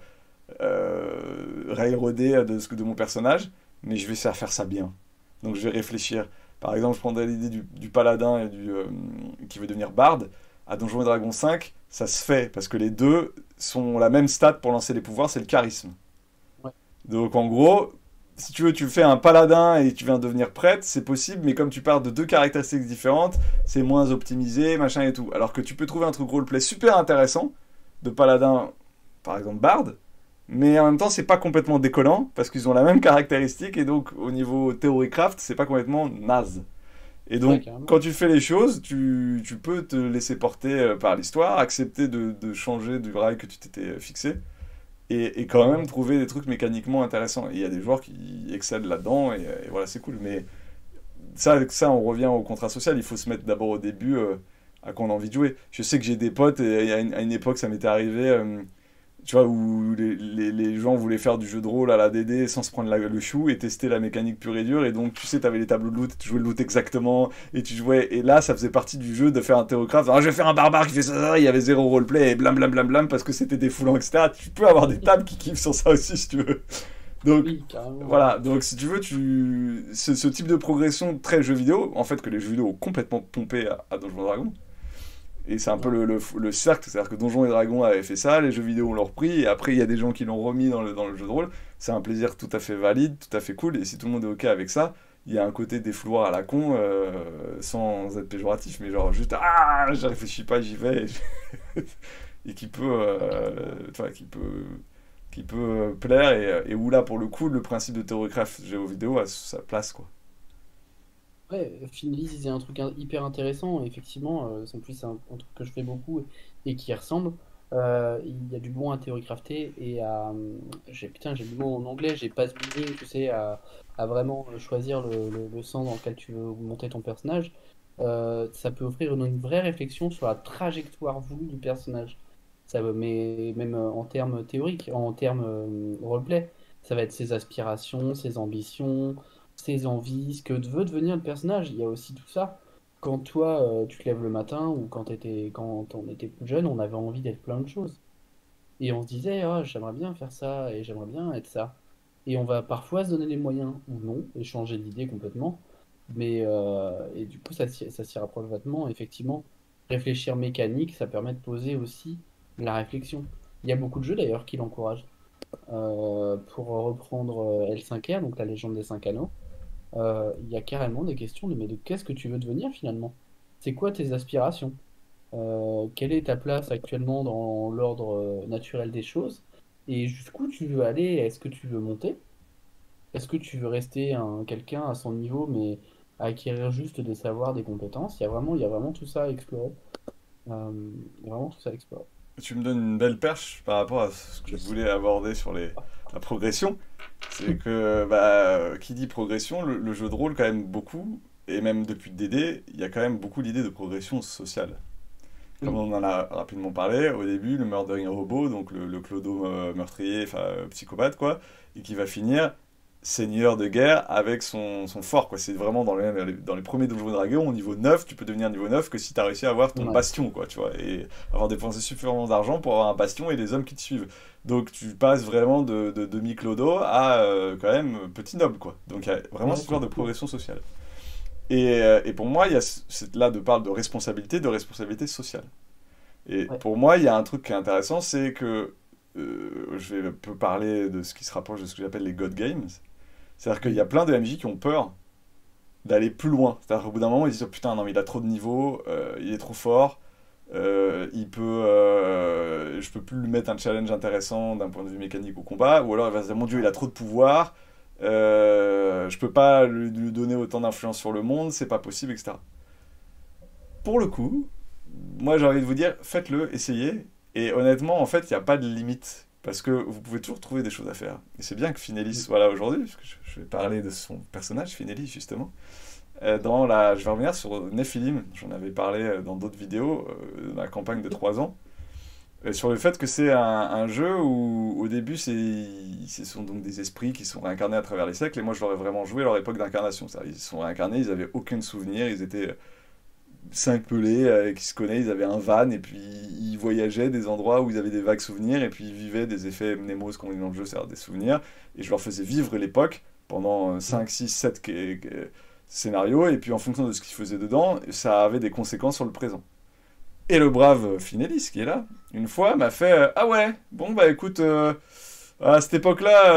railroadée de mon personnage, mais je vais faire ça bien. Donc je vais réfléchir. Par exemple, je prendrais l'idée du paladin et qui veut devenir barde. À Donjons et Dragons 5, ça se fait parce que les deux sont la même stat pour lancer les pouvoirs, c'est le charisme. Ouais. Donc en gros, si tu veux, tu fais un paladin et tu viens devenir prêtre, c'est possible, mais comme tu pars de deux caractéristiques différentes, c'est moins optimisé, machin et tout. Alors que tu peux trouver un truc roleplay super intéressant de paladin, par exemple barde, mais en même temps, c'est pas complètement décollant parce qu'ils ont la même caractéristique et donc au niveau Theorycraft, c'est pas complètement naze. Et Ouais, donc, carrément. quand tu fais les choses, tu peux te laisser porter par l'histoire, accepter de changer du rail que tu t'étais fixé et quand même Ouais. trouver des trucs mécaniquement intéressants. Et il y a des joueurs qui excellent là-dedans et voilà, c'est cool. Mais ça, on revient au contrat social. Il faut se mettre d'abord au début à quoi on a envie de jouer. Je sais que j'ai des potes et à une époque, ça m'était arrivé. Tu vois, où les gens voulaient faire du jeu de rôle à la DD sans se prendre le chou et tester la mécanique pure et dure. Et donc, tu sais, t'avais les tableaux de loot, tu jouais le loot exactement, et tu jouais. Et là, ça faisait partie du jeu de faire un théocraft. Alors, je vais faire un barbare qui fait ça, il y avait zéro roleplay, et blam blam blam blam, parce que c'était défoulant, etc. Tu peux avoir des tables qui kiffent sur ça aussi, si tu veux. Donc, Oui, carrément. voilà. Donc, si tu veux, ce type de progression très jeu vidéo, en fait, que les jeux vidéo ont complètement pompé à Donjons et Dragons. Et c'est un peu Ouais. le cercle, c'est-à-dire que Donjons et Dragons avait fait ça, les jeux vidéo l'ont repris, et après il y a des gens qui l'ont remis dans le jeu de rôle. C'est un plaisir tout à fait valide, tout à fait cool, et si tout le monde est ok avec ça, il y a un côté défouloir à la con, sans être péjoratif, mais genre juste ah, je réfléchis pas, j'y vais, et qui peut, tu vois, qui peut plaire, et où là pour le coup, le principe de Theorycraft jeu vidéo a sa place, quoi. Ouais, Finlise, c'est un truc hyper intéressant. Effectivement, en plus, c'est un truc que je fais beaucoup et qui ressemble. Il y a du bon à théorie crafter et à. Putain, j'ai le mot en anglais, j'ai pass building, tu sais, à vraiment choisir le sens dans lequel tu veux monter ton personnage. Ça peut offrir une vraie réflexion sur la trajectoire voulue du personnage. Mais même en termes théoriques, en termes roleplay, ça va être ses aspirations, ses ambitions, ses envies, ce que veut devenir le personnage. Il y a aussi tout ça. Quand toi, tu te lèves le matin ou quand on était plus jeune, on avait envie d'être plein de choses. Et on se disait, ah, j'aimerais bien faire ça et j'aimerais bien être ça. Et on va parfois se donner les moyens ou non et changer d'idée complètement. Et du coup, ça s'y rapproche vachement. Effectivement, réfléchir mécanique, ça permet de poser aussi la réflexion. Il y a beaucoup de jeux d'ailleurs qui l'encouragent. Pour reprendre L5R, donc la légende des 5 anneaux, il y a carrément des questions de mais de qu'est-ce que tu veux devenir finalement? C'est quoi tes aspirations? Quelle est ta place actuellement dans l'ordre naturel des choses? Et jusqu'où tu veux aller? Est-ce que tu veux monter? Est-ce que tu veux rester quelqu'un à son niveau, mais acquérir juste des savoirs, des compétences? Il y a vraiment tout ça à explorer. Il y a vraiment tout ça à explorer. tu me donnes une belle perche par rapport à ce que je voulais aborder sur la progression. C'est que, qui dit progression, le jeu de rôle, quand même beaucoup, et même depuis DD, il y a quand même beaucoup l'idée de progression sociale. Comme Oui, on en a rapidement parlé, au début, le Murdering Robot, donc le clodo meurtrier, enfin psychopathe, quoi, et qui va finir seigneur de guerre avec son fort, quoi. C'est vraiment dans les premiers Donjons et Dragons, au niveau 9, tu peux devenir niveau 9 que si tu as réussi à avoir ton ouais, bastion, quoi, tu vois, et avoir dépensé suffisamment d'argent pour avoir un bastion et des hommes qui te suivent. Donc tu passes vraiment de demi-clodo à quand même petit noble, quoi. Donc il y a vraiment ouais, cette histoire de complètement. progression sociale. Et pour moi, il y a là de parle de responsabilité sociale. Et Ouais. pour moi, il y a un truc qui est intéressant, c'est que je vais un peu parler de ce qui se rapproche de ce que j'appelle les God Games. C'est-à-dire qu'il y a Mhm. plein de MJ qui ont peur d'aller plus loin. C'est-à-dire qu'au bout d'un moment, ils disent oh, putain, non, mais il a trop de niveaux, il est trop fort, je peux plus lui mettre un challenge intéressant d'un point de vue mécanique au combat, ou alors il va se dire mon dieu, il a trop de pouvoir, je peux pas lui donner autant d'influence sur le monde, c'est pas possible, etc. Pour le coup, moi j'ai envie de vous dire, faites-le, essayez. Et honnêtement, en fait, il n'y a pas de limite. Parce que vous pouvez toujours trouver des choses à faire. Et c'est bien que Finelis Mhm. soit là aujourd'hui, parce que je vais parler de son personnage, Finelis, justement. Je vais revenir sur Nephilim, j'en avais parlé dans d'autres vidéos, de la campagne de 3 ans, sur le fait que c'est un jeu où, au début, ce sont donc des esprits qui sont réincarnés à travers les siècles, et moi je l'aurais vraiment joué à leur époque d'incarnation. Ils sont réincarnés, ils n'avaient aucun souvenir, ils étaient 5 pelés qui se connaissent, ils avaient un van et puis ils voyageaient des endroits où ils avaient des vagues souvenirs et puis ils vivaient des effets mnémos qu'on dit dans le jeu, c'est-à-dire des souvenirs. Et je leur faisais vivre l'époque pendant Mhm. 5 6 7 scénarios et puis en fonction de ce qu'ils faisaient dedans, ça avait des conséquences sur le présent. Et le brave Finelis qui est là, une fois m'a fait ah ouais, bon bah écoute, à cette époque-là,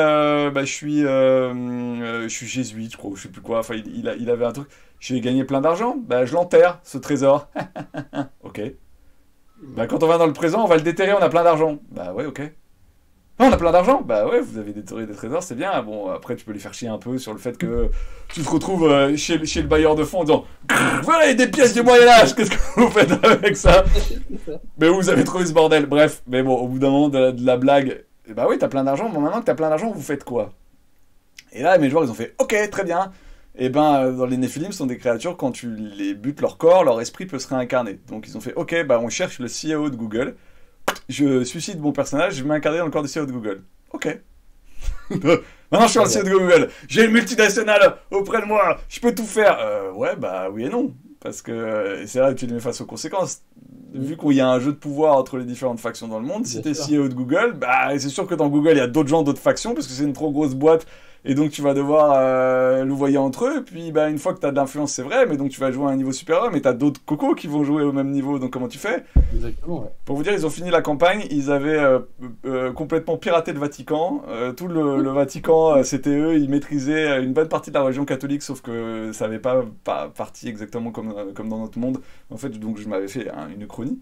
je suis jésuite, je crois, ou je sais plus quoi. Enfin, il avait un truc. J'ai gagné plein d'argent. Bah, je l'enterre, ce trésor. Ok. Bah, quand on va dans le présent, on va le déterrer, on a plein d'argent. Bah, ouais, ok. Non, on a plein d'argent. Bah, ouais, vous avez déterré des trésors, c'est bien. Bon, après, tu peux les faire chier un peu sur le fait que tu te retrouves chez le bailleur de fonds en disant voilà, des pièces du Moyen-Âge, qu'est-ce que vous faites avec ça? C'est ça. Mais où vous avez trouvé ce bordel? Bref, mais bon, au bout d'un moment de la blague, bah oui, t'as plein d'argent, bon, maintenant que t'as plein d'argent, vous faites quoi? Et là, mes joueurs, ils ont fait ok, très bien. Et ben, dans les Néphilim, ce sont des créatures, quand tu les butes leur corps, leur esprit peut se réincarner. Donc ils ont fait ok, bah on cherche le CEO de Google. Je suscite mon personnage, je vais m'incarner dans le corps du CEO de Google. Ok. Maintenant je suis dans Très le CEO bien. de Google. J'ai une multinationale auprès de moi. Je peux tout faire. Ouais, bah oui et non. Parce que c'est là que tu les mets face aux conséquences. Vu Mhm. qu'il y a un jeu de pouvoir entre les différentes factions dans le monde, si Bien t'es sûr. CEO de Google, bah c'est sûr que dans Google il y a d'autres gens, d'autres factions, parce que c'est une trop grosse boîte, et donc tu vas devoir louvoyer entre eux, puis bah, une fois que t'as de l'influence c'est vrai, mais donc tu vas jouer à un niveau supérieur, mais t'as d'autres cocos qui vont jouer au même niveau, donc comment tu fais? Exactement, ouais. Pour vous dire, ils ont fini la campagne, ils avaient complètement piraté le Vatican. Tout le Vatican, c'était eux, ils maîtrisaient une bonne partie de la religion catholique, sauf que ça n'avait pas parti exactement comme dans notre monde. En fait, donc je m'avais fait une uchronie.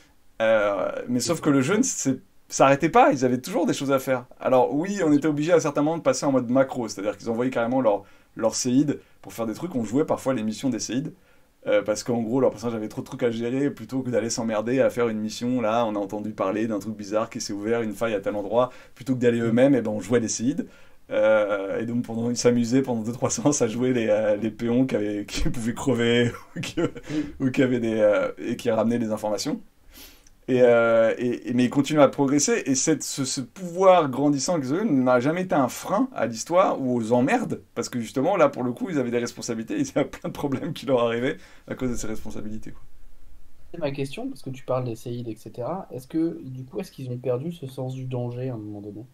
Mais sauf que le jeu ne s'arrêtait pas, ils avaient toujours des choses à faire. Alors oui, on était obligé à certains moments de passer en mode macro, c'est-à-dire qu'ils envoyaient carrément leur séide pour faire des trucs. On jouait parfois les missions des séides. Parce qu'en gros, leur personnage avait trop de trucs à gérer, plutôt que d'aller s'emmerder à faire une mission. Là, on a entendu parler d'un truc bizarre qui s'est ouvert, une faille à tel endroit. Plutôt que d'aller Mhm. eux-mêmes, et ben, on jouait les séides. Et donc, ils s'amusaient pendant 2-3 séances à jouer les péons qui pouvaient crever Mhm. ou qui avaient et qui ramenaient des informations. Ouais. Mais ils continuent à progresser, et ce pouvoir grandissant qu'ils ont eu n'a jamais été un frein à l'histoire ou aux emmerdes, parce que justement, là, pour le coup, ils avaient des responsabilités, il y a plein de problèmes qui leur arrivaient à cause de ces responsabilités, quoi. C'est ma question, parce que tu parles des séides, etc. Est-ce qu'ils ont perdu ce sens du danger à un moment donné?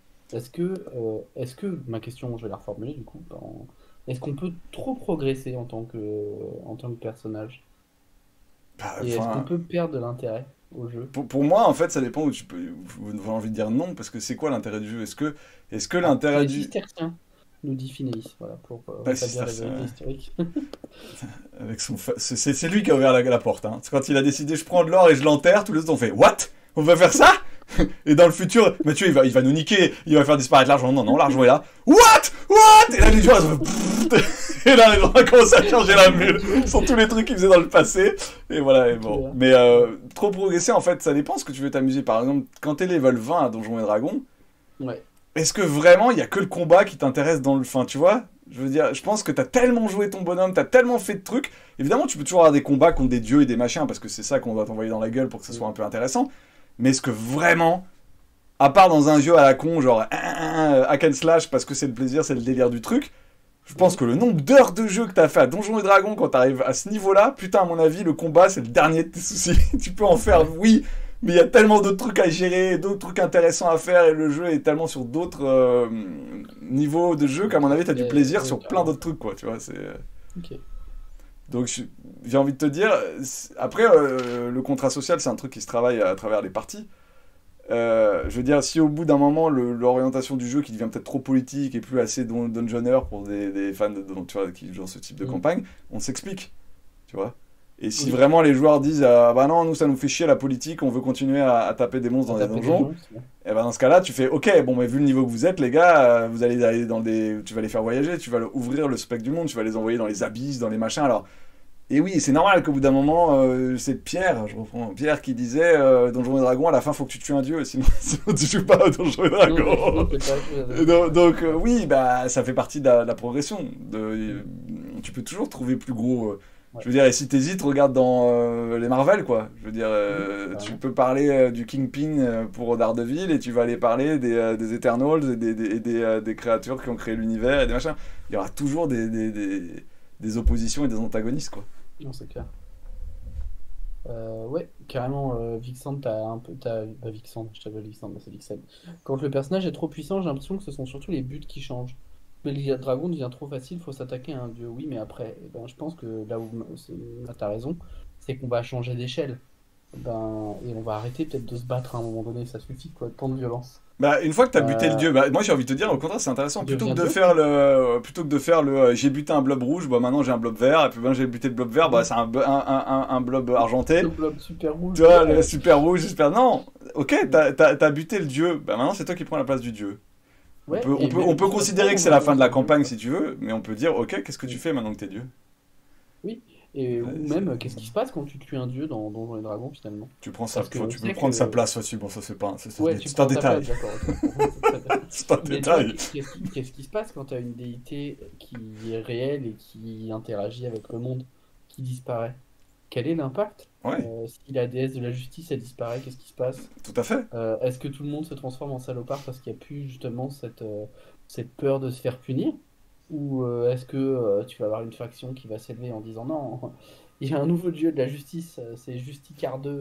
Ma question, je vais la reformuler du coup. Est-ce qu'on peut trop progresser en tant que personnage? Bah, Et est-ce qu'on enfin, peut perdre de l'intérêt au jeu? pour moi, en fait, ça dépend où tu peux. J'ai envie de dire non, parce que c'est quoi l'intérêt du jeu? Est-ce que Ah, pour l'intérêt les du. cisterciens, nous dit Phinéis, voilà, pour Ouais, c'est rétablir ça, la vérité historique. avec c'est lui qui a ouvert la porte, hein. C'est quand il a décidé je prends de l'or et je l'enterre, tous les autres ont fait What? On va faire ça? Et dans le futur, Mathieu, il va nous niquer, il va faire disparaître l'argent. Non, non, l'argent est là. What? Et là, les joueurs, ils font... Et là, les gens commencent à changer la mule. Ce sont tous les trucs qu'ils faisaient dans le passé. Et voilà, et bon. Mais trop progresser, en fait, ça dépend ce que tu veux t'amuser. Par exemple, quand t'es level 20 à Donjons et Dragons, Ouais. est-ce que vraiment, il y a que le combat qui t'intéresse dans le fin, tu vois? Je veux dire, je pense que t'as tellement joué ton bonhomme, t'as tellement fait de trucs. Évidemment, tu peux toujours avoir des combats contre des dieux et des machins, parce que c'est ça qu'on doit t'envoyer dans la gueule pour que ça soit un peu intéressant. Mais est-ce que vraiment, à part dans un jeu à la con, genre hack and slash, parce que c'est le plaisir, c'est le délire du truc, je pense que le nombre d'heures de jeu que t'as fait à Donjons et Dragons quand t'arrives à ce niveau-là, putain, à mon avis, le combat, c'est le dernier de tes soucis. Tu peux en faire, oui, mais il y a tellement d'autres trucs à gérer, d'autres trucs intéressants à faire, et le jeu est tellement sur d'autres niveaux de jeu qu'à mon avis, t'as du plaisir sur plein d'autres trucs, quoi, tu vois, c'est... Ok. Donc j'ai envie de te dire, après le contrat social c'est un truc qui se travaille à travers les parties. Je veux dire, si au bout d'un moment l'orientation du jeu qui devient peut-être trop politique et plus assez dungeonner pour des fans tu vois, qui jouent ce type de campagne, on s'explique, tu vois. Et si vraiment les joueurs disent bah non, nous ça nous fait chier la politique, on veut continuer à taper des monstres dans des donjons, et ben dans ce cas-là tu fais ok, bon mais vu le niveau que vous êtes les gars, vous allez aller dans des, tu vas les faire voyager, tu vas ouvrir le spectre du monde, tu vas les envoyer dans les abysses, dans les machins. Alors et oui, c'est normal qu'au bout d'un moment, c'est Pierre, je reprends Pierre qui disait Donjons et Dragons, à la fin faut que tu tues un dieu, sinon tu joues pas à Donjons et Dragons. Donc oui, bah ça fait partie de la progression. Tu peux toujours trouver plus gros. Je veux dire, et si t'hésites, regarde dans les Marvel, quoi. Je veux dire, tu peux parler du Kingpin pour Daredevil et tu vas aller parler des Eternals et des créatures qui ont créé l'univers et des machins. Il y aura toujours des oppositions et des antagonistes, quoi. Non, c'est clair. Ouais, carrément, Vixen, pas Vixen, je t'appelle Vixen, mais c'est Vixen. Quand le personnage est trop puissant, j'ai l'impression que ce sont surtout les buts qui changent. Mais le dragon devient trop facile, faut s'attaquer à un dieu. Oui, mais après, eh ben, je pense que là où t'as raison, c'est qu'on va changer d'échelle. Et on va arrêter peut-être de se battre à un moment donné, ça suffit quoi, tant de violence. Bah, une fois que t'as buté le dieu, bah, moi j'ai envie de te dire, au contraire, c'est intéressant. Plutôt que de faire j'ai buté un blob rouge, bah maintenant j'ai un blob vert, et puis ben j'ai buté le blob vert, bah c'est un blob argenté. Le blob super rouge. Tu vois, le super rouge, super. Non, ok, t'as buté le dieu, bah maintenant c'est toi qui prends la place du dieu. Ouais, on peut considérer que c'est la fin de la campagne si tu veux, mais on peut dire, ok, qu'est-ce que tu fais maintenant que t'es dieu? Oui, ou même, qu'est-ce qui se passe quand tu tues un dieu dans Donjons et Dragons finalement? Tu peux on sait prendre que- sa place aussi, bon ça c'est pas Ouais, tu c'est un prends ta détail. place, d'accord. Ok. C'est un Mais tu vois, détail. qu'est-ce qui se passe quand tu as une déité qui est réelle et qui interagit avec le monde, qui disparaît? Quel est l'impact? Ouais, Si la déesse de la justice, elle disparaît, qu'est-ce qui se passe? tout à fait. Est-ce que tout le monde se transforme en salopard parce qu'il n'y a plus justement cette peur de se faire punir? Ou est-ce que tu vas avoir une faction qui va s'élever en disant non, il y a un nouveau dieu de la justice, c'est Justicar 2,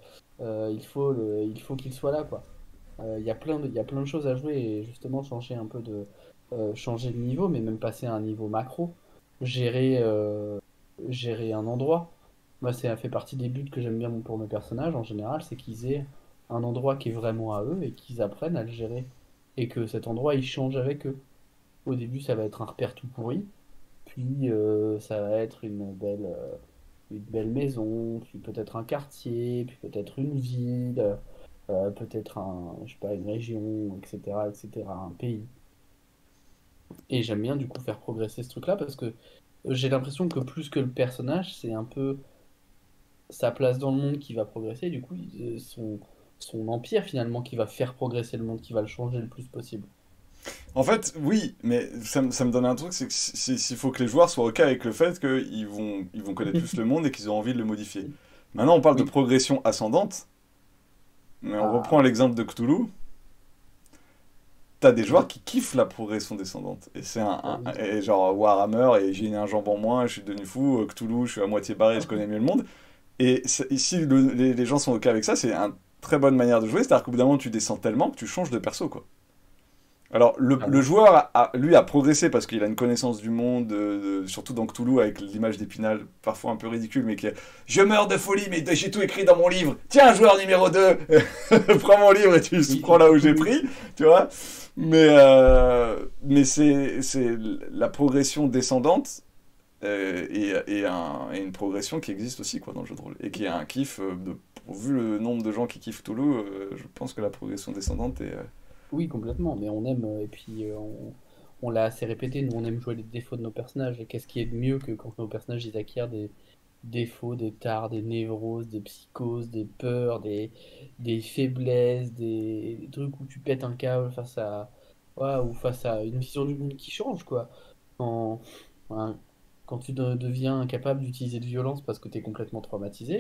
il faut qu'il soit là, quoi. Il y a plein de choses à jouer et justement changer de niveau, mais même passer à un niveau macro, gérer, gérer un endroit. Moi, ça fait partie des buts que j'aime bien pour mes personnages en général, c'est qu'ils aient un endroit qui est vraiment à eux et qu'ils apprennent à le gérer. Et que cet endroit, il change avec eux. Au début, ça va être un repère tout pourri, puis ça va être une belle maison, puis peut-être un quartier, puis peut-être une ville, peut-être je sais pas, une région, etc., etc., un pays. Et j'aime bien du coup faire progresser ce truc-là parce que j'ai l'impression que plus que le personnage, c'est un peu sa place dans le monde qui va progresser, du coup, son empire finalement qui va faire progresser le monde, qui va le changer le plus possible. En fait, oui, mais ça me donne un truc, c'est que s'il faut que les joueurs soient ok avec le fait ils vont connaître plus le monde et qu'ils ont envie de le modifier. Maintenant, on parle de Oui. progression ascendante, mais on Ah, reprend l'exemple de Cthulhu. T'as des joueurs qui kiffent la progression descendante. Et c'est oui. et genre Warhammer, et j'ai un jambe en moins, je suis devenu fou, Cthulhu, je suis à moitié barré, je connais mieux le monde. Et si les gens sont ok avec ça, c'est une très bonne manière de jouer, c'est-à-dire qu'au bout d'un moment, tu descends tellement que tu changes de perso, quoi. Alors, Ah le bon. joueur, lui, a progressé parce qu'il a une connaissance du monde, surtout dans Cthulhu, avec l'image d'Épinal, parfois un peu ridicule, mais qui est Je meurs de folie, mais j'ai tout écrit dans mon livre. Tiens, joueur numéro 2, prends mon livre et tu Oui, prends là où j'ai oui, pris, tu vois. Mais c'est la progression descendante et une progression qui existe aussi quoi, dans le jeu de rôle. Et qui est un kiff de vu le nombre de gens qui kiffent Toulouse, je pense que la progression descendante est... Oui, complètement, mais on aime, et puis on l'a assez répété, nous on aime jouer les défauts de nos personnages, et qu'est-ce qui est de mieux que quand nos personnages ils acquièrent des défauts, des tares, des névroses, des psychoses, des peurs, des faiblesses, des trucs où tu pètes un câble face à, ouais, ou face à une vision du monde qui change, quoi. Quand, voilà, quand tu deviens incapable d'utiliser de violence parce que tu es complètement traumatisé,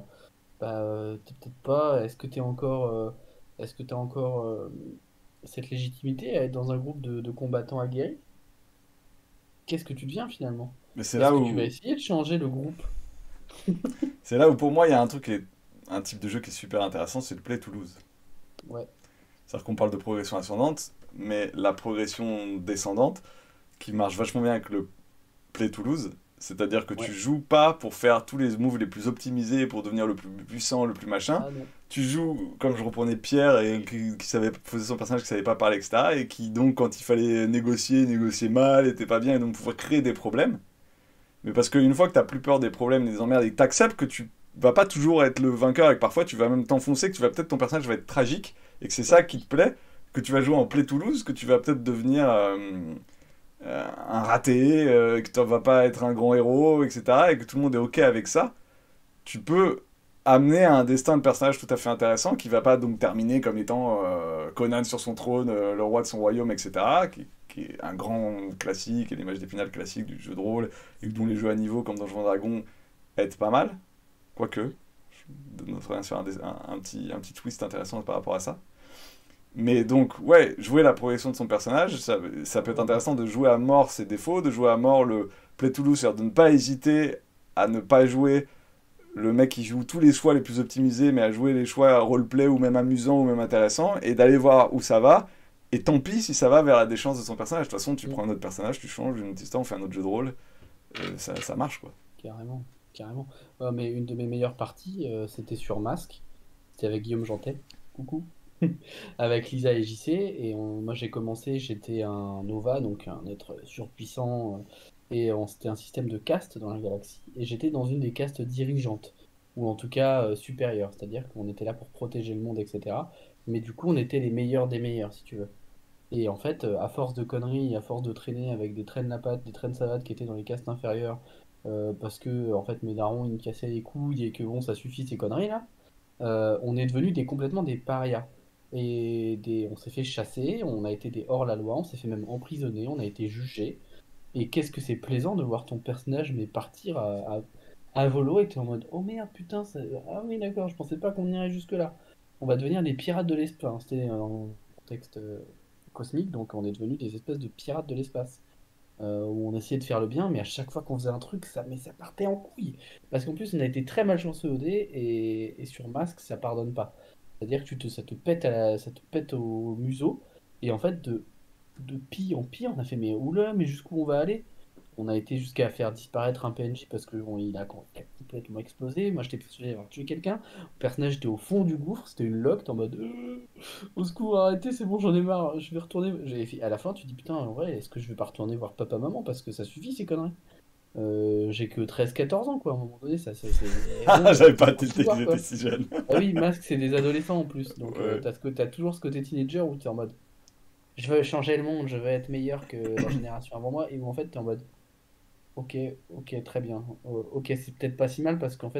t'es peut-être pas. Est-ce que t'as encore cette légitimité à être dans un groupe de combattants aguerris? Qu'est-ce que tu deviens finalement? Mais Est-ce que tu vas essayer de changer le groupe? c'est là où pour moi il y a un truc un type de jeu qui est super intéressant, c'est le Play Toulouse. Ouais, C'est-à-dire qu'on parle de progression ascendante, mais la progression descendante, qui marche vachement bien avec le Play Toulouse, c'est-à-dire que tu ouais. joues pas pour faire tous les moves les plus optimisés, pour devenir le plus puissant, le plus machin. Ah non. Tu joues, comme je reprenais Pierre, et faisait son personnage qui savait pas parler, etc. Et qui donc, quand il fallait négocier mal, était pas bien, et donc pouvoir créer des problèmes. Mais parce qu'une fois que t'as plus peur des problèmes, des emmerdes, et que t'acceptes que tu vas pas toujours être le vainqueur, et que parfois tu vas même t'enfoncer, que tu vas peut-être ton personnage va être tragique, et que c'est ça qui te plaît, que tu vas jouer en Play Toulouse, que tu vas peut-être devenir un raté, que tu vas pas être un grand héros, etc. Et que tout le monde est ok avec ça, tu peux amener à un destin de personnage tout à fait intéressant qui va pas donc terminer comme étant Conan sur son trône, le roi de son royaume, etc. Qui est un grand classique et l'image d'Épinal classique du jeu de rôle et dont les jeux à niveau comme Donjons et Dragons aident pas mal. Quoique, je noterai bien sur un petit twist intéressant par rapport à ça. Mais donc, ouais, jouer la progression de son personnage, ça peut être intéressant de jouer à mort ses défauts, de jouer à mort le Play Toulouse, c'est-à-dire de ne pas hésiter à ne pas jouer le mec qui joue tous les choix les plus optimisés, mais à jouer les choix roleplay ou même amusants ou même intéressants, et d'aller voir où ça va. Et tant pis si ça va vers la déchéance de son personnage. De toute façon, tu Mm. prends un autre personnage, tu changes une autre histoire, on fait un autre jeu de rôle, ça marche quoi. Carrément, carrément. Ouais, mais une de mes meilleures parties, c'était sur Masque. C'était avec Guillaume Jantet. Coucou. Avec Lisa et JC. Et moi, j'ai commencé, j'étais un Nova, donc un être surpuissant. C'était un système de caste dans la galaxie. Et j'étais dans une des castes dirigeantes, ou en tout cas supérieures. C'est-à-dire qu'on était là pour protéger le monde, etc. Mais du coup, on était les meilleurs des meilleurs, si tu veux. Et en fait, à force de conneries, à force de traîner avec des traînes la patte, des traînes savates qui étaient dans les castes inférieures, parce que en fait mes darons ils me cassaient les couilles et que bon ça suffit ces conneries là, on est devenus complètement des parias. On s'est fait chasser, on a été des hors-la-loi, on s'est fait même emprisonner, on a été jugés. Et qu'est-ce que c'est plaisant de voir ton personnage mais partir à volo et t'es en mode oh merde putain, ah oui d'accord, je pensais pas qu'on irait jusque là. On va devenir des pirates de l'espace. Hein. C'était un contexte cosmique, donc on est devenus des espèces de pirates de l'espace. Où on essayait de faire le bien, mais à chaque fois qu'on faisait un truc, ça partait en couille. Parce qu'en plus, on a été très malchanceux au dé, et sur Masque, ça pardonne pas. C'est-à-dire que ça te pète ça te pète au museau, et en fait, de pire en pire, on a fait, mais oula, mais jusqu'où on va aller? On a été jusqu'à faire disparaître un PNJ parce que bon, il a complètement explosé. Moi, j'étais persuadé d'avoir tué quelqu'un. Le personnage était au fond du gouffre, c'était une loque, t'es en mode au secours, arrêtez, c'est bon, j'en ai marre, je vais retourner. À la fin, tu dis putain, en vrai, est-ce que je vais pas retourner voir papa-maman parce que ça suffit ces conneries? J'ai que 13-14 ans, quoi, à un moment donné, Ah, bon, j'avais pas faut se tilté voir, qu'ils étaient quoi. si jeunes. Ah oui, Masque, c'est des adolescents en plus, donc Ouais. t'as toujours ce côté teenager où t'es en mode je veux changer le monde, je veux être meilleur que la génération avant moi, et où en fait t'es en mode ok, ok, très bien. Ok, c'est peut-être pas si mal parce qu'en fait,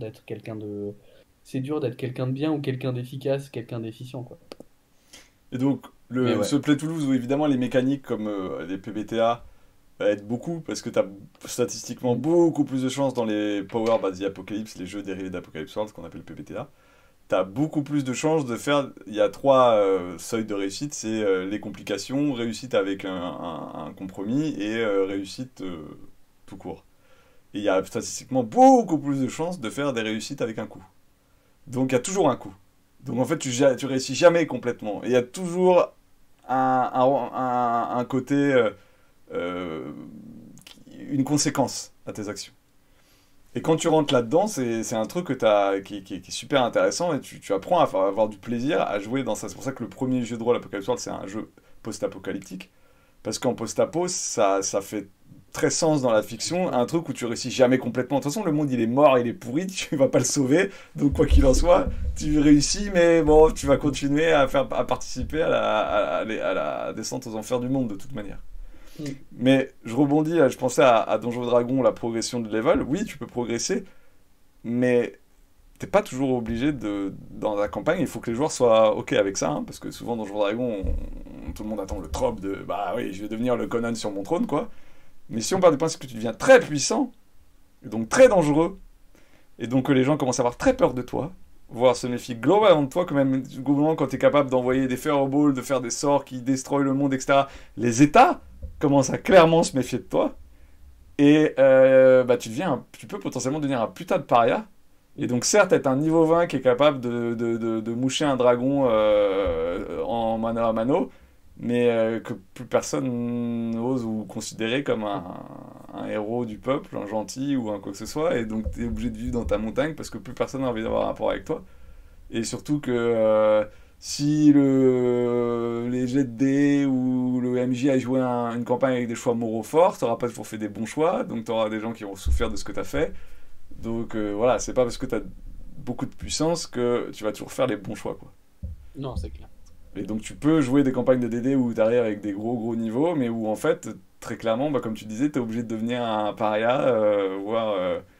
c'est dur d'être quelqu'un de bien ou quelqu'un d'efficace, quelqu'un d'efficient, quoi. Et donc, Mais ce ouais. Play Toulouse où évidemment les mécaniques comme les PBTA aident beaucoup parce que tu as statistiquement Mm. beaucoup plus de chances dans les Power by the Apocalypse, les jeux dérivés d'Apocalypse World, ce qu'on appelle PBTA. Tu as beaucoup plus de chances de faire. Il y a trois seuils de réussite, c'est les complications, réussite avec un compromis et réussite tout court. Et il y a statistiquement beaucoup plus de chances de faire des réussites avec un coup. Donc il y a toujours un coup. Donc en fait tu réussis jamais complètement. Et il y a toujours un côté, euh, une conséquence à tes actions. Et quand tu rentres là-dedans, c'est un truc qui est super intéressant et tu apprends à avoir du plaisir à jouer dans ça. C'est pour ça que le premier jeu de rôle Apocalypse World, c'est un jeu post-apocalyptique. Parce qu'en post-apo, ça fait très sens dans la fiction, un truc où tu réussis jamais complètement. De toute façon, le monde il est mort, il est pourri, tu vas pas le sauver, donc quoi qu'il en soit, tu réussis, mais bon, tu vas continuer à participer à la descente aux enfers du monde de toute manière. Mm. Mais je rebondis, je pensais à Donjons et Dragons, la progression de level. Oui, tu peux progresser, mais t'es pas toujours obligé dans la campagne, il faut que les joueurs soient ok avec ça, hein, parce que souvent dans Donjons et Dragons, tout le monde attend le trope de bah oui, je vais devenir le Conan sur mon trône, quoi. Mais si on part du principe que tu deviens très puissant, et donc très dangereux, et donc que les gens commencent à avoir très peur de toi, voire se méfient globalement de toi, que même globalement quand tu es capable d'envoyer des fireballs, de faire des sorts qui destroy le monde, etc., les États commencent à clairement se méfier de toi, et bah, tu peux potentiellement devenir un putain de paria, et donc certes être un niveau 20 qui est capable de moucher un dragon en mano à mano, mais que plus personne n'ose ou considérer comme un héros du peuple, un gentil ou un quoi que ce soit, et donc tu es obligé de vivre dans ta montagne parce que plus personne n'a envie d'avoir un rapport avec toi. Et surtout que si les jets de dés ou le MJ a joué une campagne avec des choix moraux forts, tu n'auras pas toujours fait des bons choix, donc tu auras des gens qui vont souffrir de ce que tu as fait. Donc voilà, c'est pas parce que tu as beaucoup de puissance que tu vas toujours faire les bons choix, quoi. Non, c'est clair. Et donc tu peux jouer des campagnes de DD où tu arrives avec des gros niveaux, mais où en fait, très clairement, bah, comme tu disais, tu es obligé de devenir un paria, voire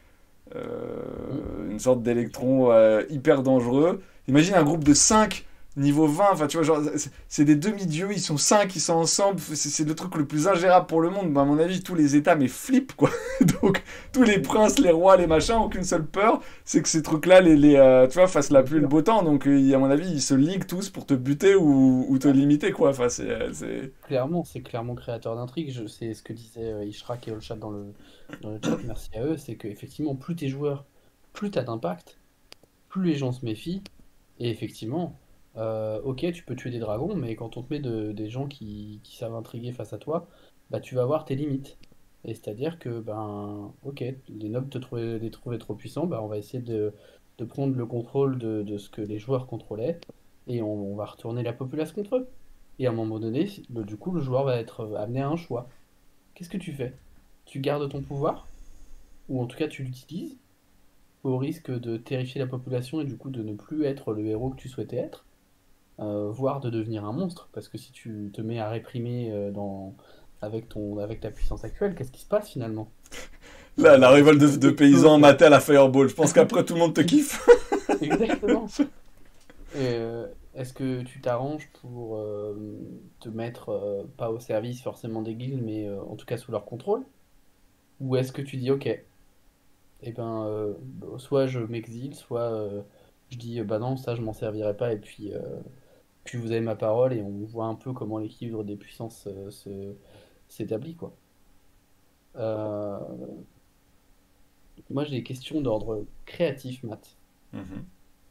Mm. une sorte d'électron hyper dangereux. Imagine un groupe de 5 niveau 20, enfin tu vois, genre, c'est des demi-dieux, ils sont 5, ils sont ensemble, c'est le truc le plus ingérable pour le monde. Bah, à mon avis, tous les états, mais flippent, quoi. Donc, tous les princes, les rois, les machins, ont qu'une seule peur, c'est que ces trucs-là, tu vois, fassent la Bien pluie et le sûr. beau temps. Donc, à mon avis, ils se liguent tous pour te buter ou te Bah, limiter, quoi. Enfin, clairement, c'est clairement créateur d'intrigue. C'est ce que disaient Ishrak et Olchat dans le chat. Merci à eux. C'est que effectivement, plus t'es joueur, plus t'as d'impact, plus les gens se méfient. Et effectivement, ok, tu peux tuer des dragons, mais quand on te met des gens qui savent intriguer face à toi, bah tu vas avoir tes limites. Et c'est-à-dire que, ben, ok, les nobles les trouvaient trop puissants, bah on va essayer de prendre le contrôle de ce que les joueurs contrôlaient, et on va retourner la populace contre eux. Et à un moment donné, du coup, le joueur va être amené à un choix. Qu'est-ce que tu fais? Tu gardes ton pouvoir, ou en tout cas tu l'utilises, au risque de terrifier la population et du coup de ne plus être le héros que tu souhaitais être, voire de devenir un monstre, parce que si tu te mets à réprimer avec ta puissance actuelle, qu'est-ce qui se passe finalement? là, la Est-ce révolte que de tu paysans exploses? maté à la Fireball. Je pense qu'après, tout le monde te kiffe. Exactement. Est-ce que tu t'arranges pour te mettre pas au service forcément des guildes, mais en tout cas sous leur contrôle? Ou est-ce que tu dis ok, eh ben soit je m'exile, soit je dis bah non, ça je m'en servirai pas, et puis vous avez ma parole et on voit un peu comment l'équilibre des puissances s'établit, quoi. Euh, Moi j'ai des questions d'ordre créatif, Matt. Mhm.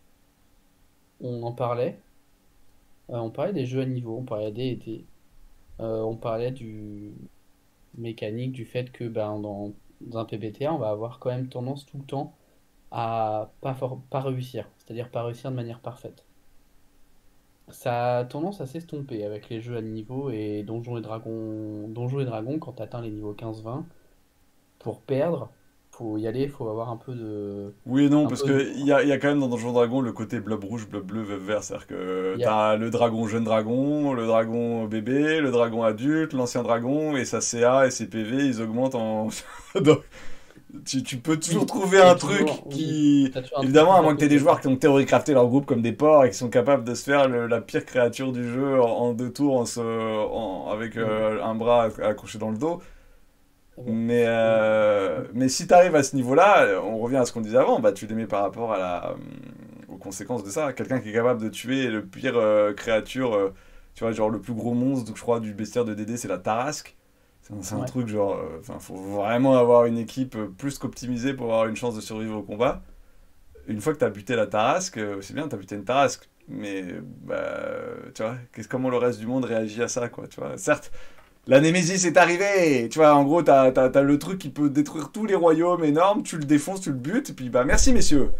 On on parlait des jeux à niveau, on parlait des D&D, on parlait du mécanique, du fait que ben, dans un PBTA, on va avoir quand même tendance tout le temps à pas réussir, c'est-à-dire pas réussir de manière parfaite. Ça a tendance à s'estomper avec les jeux à niveau et Donjons et Dragons, quand tu atteins les niveaux 15-20, pour perdre, faut y aller, faut avoir Oui et non, un parce peu de... qu'il y a quand même dans Donjon Dragon le côté blob rouge, blob bleu, veuve vert. C'est-à-dire que il y a- t'as le dragon jeune dragon, le dragon bébé, le dragon adulte, l'ancien dragon, et sa CA et ses PV, ils augmentent en... Donc, tu peux toujours Oui, trouver un et truc toujours, oui, qui... t'as toujours un truc Évidemment, qui à va moins que t'aies des t'aider. joueurs qui ont théorie crafté leur groupe comme des porcs et qui sont capables de se faire la pire créature du jeu en 2 tours avec Mm. un bras accroché dans le dos. C'est vrai. Et- Mais si tu arrives à ce niveau-là, on revient à ce qu'on disait avant, bah, tu les mets par rapport aux conséquences de ça. Quelqu'un qui est capable de tuer le pire créature, tu vois, genre le plus gros monstre, donc je crois, du bestiaire de DD, c'est la Tarasque. C'est un Ouais. truc genre, enfin, faut vraiment avoir une équipe plus qu'optimisée pour avoir une chance de survivre au combat. Une fois que tu as buté la Tarasque, c'est bien, tu as buté une Tarasque. Mais, bah, tu vois, comment le reste du monde réagit à ça, quoi, tu vois. Certes, la Némésis est arrivée! Tu vois, en gros, t'as le truc qui peut détruire tous les royaumes énormes, tu le défonces, tu le butes, et puis bah merci messieurs!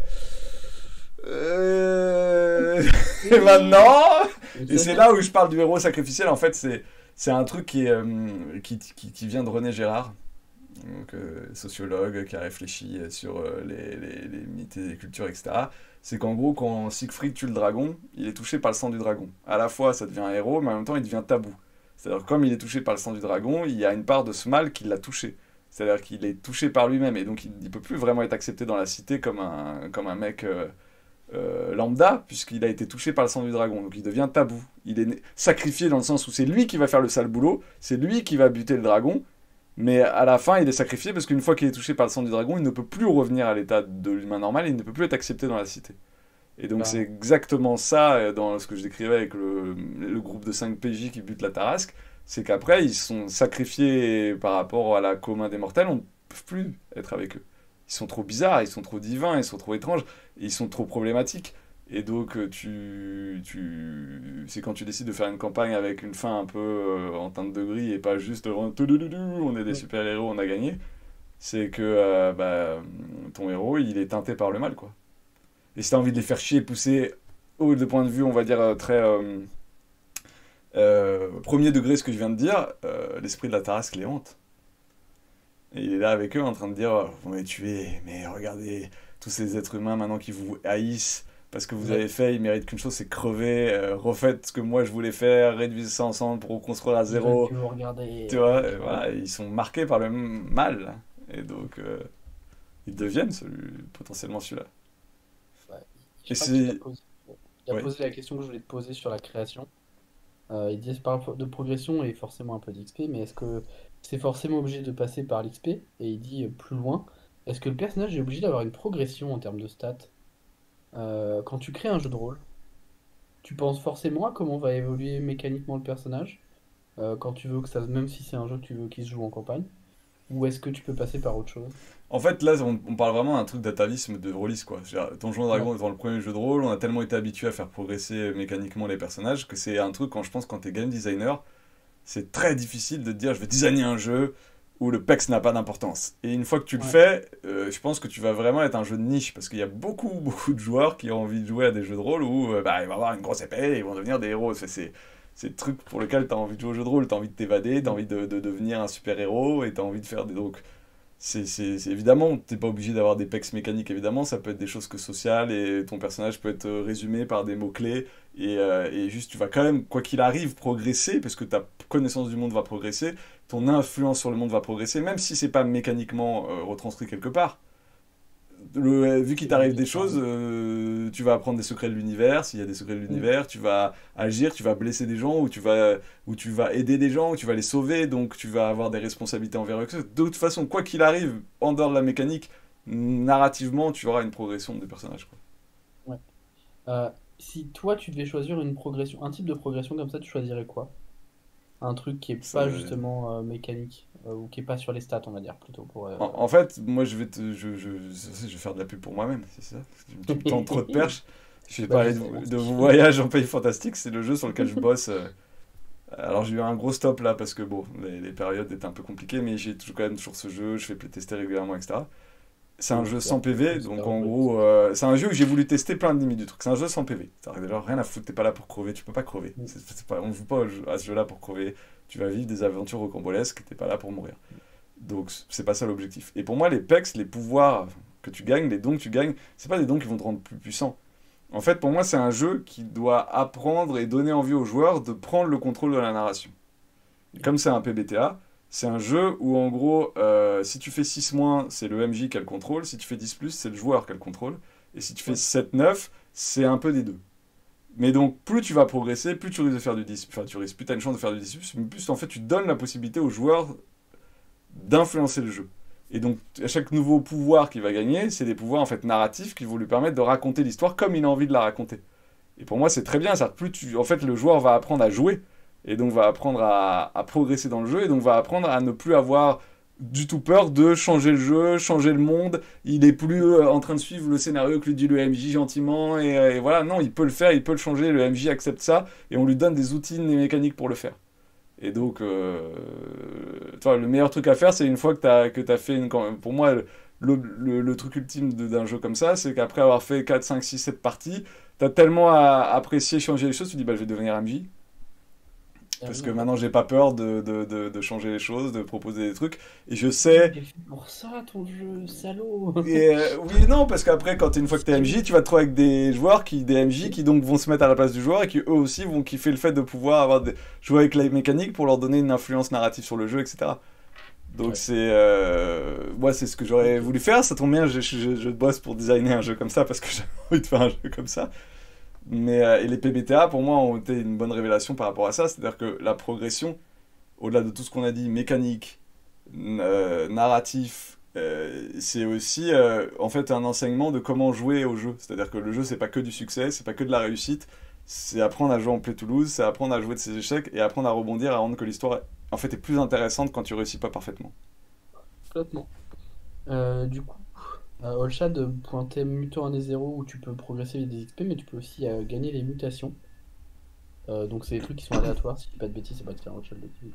Euh... Et maintenant, et c'est là où je parle du héros sacrificiel, en fait, c'est un truc qui vient de René Gérard, donc sociologue qui a réfléchi sur les mythes et les cultures, etc. C'est qu'en gros, quand Siegfried tue le dragon, il est touché par le sang du dragon. À la fois, ça devient un héros, mais en même temps, il devient tabou. C'est-à-dire, comme il est touché par le sang du dragon, il y a une part de ce mal qui l'a touché. C'est-à-dire qu'il est touché par lui-même, et donc il ne peut plus vraiment être accepté dans la cité comme un mec lambda, puisqu'il a été touché par le sang du dragon. Donc il devient tabou. Il est sacrifié dans le sens où c'est lui qui va faire le sale boulot, c'est lui qui va buter le dragon, mais à la fin, il est sacrifié parce qu'une fois qu'il est touché par le sang du dragon, il ne peut plus revenir à l'état de l'humain normal, et il ne peut plus être accepté dans la cité. Et donc c'est Clairement. exactement ça dans ce que je décrivais avec le groupe de 5 PJ qui butent la Tarasque, c'est qu'après ils sont sacrifiés par rapport à la commun des mortels, on ne peut plus être avec eux. Ils sont trop bizarres, ils sont trop divins, ils sont trop étranges, et ils sont trop problématiques. Et donc c'est quand tu décides de faire une campagne avec une fin un peu en teinte de gris et pas juste on est des Ouais. super-héros, on a gagné, c'est que ton héros il est teinté par le mal quoi. Et si t'as envie de les faire chier, pousser au de point de vue, on va dire, très premier degré, ce que je viens de dire, l'esprit de la Tarasque les hante. Et il est là avec eux en train de dire, vous m'avez tué, mais regardez, tous ces êtres humains maintenant qui vous haïssent, parce que vous Ouais. avez fait, ils méritent qu'une chose, c'est crever, refaites ce que moi je voulais faire, réduisez ça ensemble pour reconstruire à Ils veulent zéro. que vous regardez. Tu vois, Ouais. voilà, ils sont marqués par le mal. Et donc, ils deviennent potentiellement celui-là. Ouais. Et Je crois qu'il a c'est... posé, il a Ouais. posé la question que je voulais te poser sur la création. Il dit parle de progression et forcément un peu d'XP, mais est-ce que c'est forcément obligé de passer par l'XP? Et il dit plus loin, est-ce que le personnage est obligé d'avoir une progression en termes de stats? Quand tu crées un jeu de rôle, tu penses forcément à comment va évoluer mécaniquement le personnage, quand tu veux que ça, même si c'est un jeu que tu veux qu'il se joue en campagne, ou est-ce que tu peux passer par autre chose? En fait, là, on parle vraiment d'un truc d'atavisme de rôliste, quoi. Donjons et Ouais, Dragons étant le premier jeu de rôle, on a tellement été habitué à faire progresser mécaniquement les personnages que c'est un truc, quand je pense, quand t'es game designer, c'est très difficile de te dire je vais designer un jeu où le PEX n'a pas d'importance. Et une fois que tu le ouais, fais, je pense que tu vas vraiment être un jeu de niche parce qu'il y a beaucoup, beaucoup de joueurs qui ont envie de jouer à des jeux de rôle où bah, ils vont avoir une grosse épée et ils vont devenir des héros. C'est le truc pour lequel tu as envie de jouer au jeu de rôle, tu as envie de t'évader, tu as mm, envie de devenir un super-héros et tu as envie de faire des. Donc, évidemment, t'es pas obligé d'avoir des pecs mécaniques, évidemment, ça peut être des choses que sociales et ton personnage peut être résumé par des mots-clés et juste tu vas quand même, quoi qu'il arrive, progresser parce que ta connaissance du monde va progresser, ton influence sur le monde va progresser, même si c'est pas mécaniquement retranscrit quelque part vu qu'il c'est t'arrive des obligatoire. choses, tu vas apprendre des secrets de l'univers, s'il y a des secrets de Mm, l'univers, tu vas agir, tu vas blesser des gens, ou tu vas aider des gens, ou tu vas les sauver, donc tu vas avoir des responsabilités envers eux. De toute façon, quoi qu'il arrive, en dehors de la mécanique, narrativement, tu auras une progression des personnages, quoi. ouais. Si toi tu devais choisir une progression, un type de progression comme ça, tu choisirais quoi? Un truc qui est Ça, pas justement mécanique, ou qui est pas sur les stats, on va dire, plutôt pour... en fait, moi, je vais faire de la pub pour moi-même, c'est ça. Tu me tends trop de perches. Je vais Bah, je parler sais, de merci. vos voyages en pays fantastique, c'est le jeu sur lequel je bosse. Alors j'ai eu un gros stop là parce que bon, les périodes étaient un peu compliquées, mais j'ai quand même toujours ce jeu, je fais playtester régulièrement, etc. C'est un Donc, jeu c'est un sans peu PV, plus donc en brut. gros, c'est un jeu que j'ai voulu tester plein de limites du truc. C'est un jeu sans PV. T'as déjà rien à foutre, t'es pas là pour crever, tu peux pas crever. Mm. On ne joue pas à ce jeu-là pour crever. Tu vas vivre des aventures rocambolesques, t'es pas là pour mourir. Donc c'est pas ça l'objectif. Et pour moi, les pecs, les pouvoirs que tu gagnes, les dons que tu gagnes, c'est pas des dons qui vont te rendre plus puissant. En fait, pour moi, c'est un jeu qui doit apprendre et donner envie aux joueurs de prendre le contrôle de la narration. Comme c'est un PBTA, c'est un jeu où en gros, si tu fais 6 moins, c'est le MJ qui a le contrôle, si tu fais 10 plus, c'est le joueur qui a le contrôle, et si tu fais Ouais, 7-9, c'est un peu des deux. Mais donc, plus tu vas progresser, plus tu risques de faire du 10, enfin, tu risques, plus tu as une chance de faire du 10 plus, mais plus en fait, tu donnes la possibilité aux joueurs d'influencer le jeu. Et donc, à chaque nouveau pouvoir qu'il va gagner, c'est des pouvoirs en fait narratifs qui vont lui permettre de raconter l'histoire comme il a envie de la raconter. Et pour moi, c'est très bien. Ça, en fait, le joueur va apprendre à jouer et donc va apprendre à progresser dans le jeu et donc va apprendre à ne plus avoir du tout peur de changer le jeu, changer le monde. Il est plus en train de suivre le scénario que lui dit le MJ gentiment et voilà. Non, il peut le faire, il peut le changer. Le MJ accepte ça et on lui donne des outils et mécaniques pour le faire. Et donc, toi, le meilleur truc à faire, c'est une fois que t'as fait une. Pour moi, le truc ultime d'un jeu comme ça, c'est qu'après avoir fait 4 5 6 7 parties, t'as tellement apprécié changer les choses, tu dis bah je vais devenir MJ. Ah parce oui, que en fait. maintenant j'ai pas peur de changer les choses, de proposer des trucs, et je Il sais. est fait pour ça, ton jeu, salaud. Oui et non, parce qu'après, une fois que t'es MJ, tu vas te trouver avec des MJ qui donc vont se mettre à la place du joueur et qui eux aussi vont kiffer le fait de pouvoir jouer avec les mécaniques pour leur donner une influence narrative sur le jeu, etc. Donc Ouais, moi c'est ce que j'aurais ok. voulu faire. Ça tombe bien, je bosse pour designer un jeu comme ça parce que j'ai envie de faire un jeu comme ça. Mais et les PBTA pour moi ont été une bonne révélation par rapport à ça, c'est-à-dire que la progression, au-delà de tout ce qu'on a dit, mécanique, narratif, c'est aussi en fait un enseignement de comment jouer au jeu. C'est-à-dire que le jeu c'est pas que du succès, c'est pas que de la réussite, c'est apprendre à jouer en Play Toulouse, c'est apprendre à jouer de ses échecs et apprendre à rebondir, à rendre que l'histoire en fait est plus intéressante quand tu réussis pas parfaitement. Complètement. Du coup, Olshad pointait mutant 1 et 0 où tu peux progresser avec des XP, mais tu peux aussi gagner les mutations. Donc c'est des trucs qui sont aléatoires, si je dis pas de bêtises, c'est pas de faire Olshad bêtises.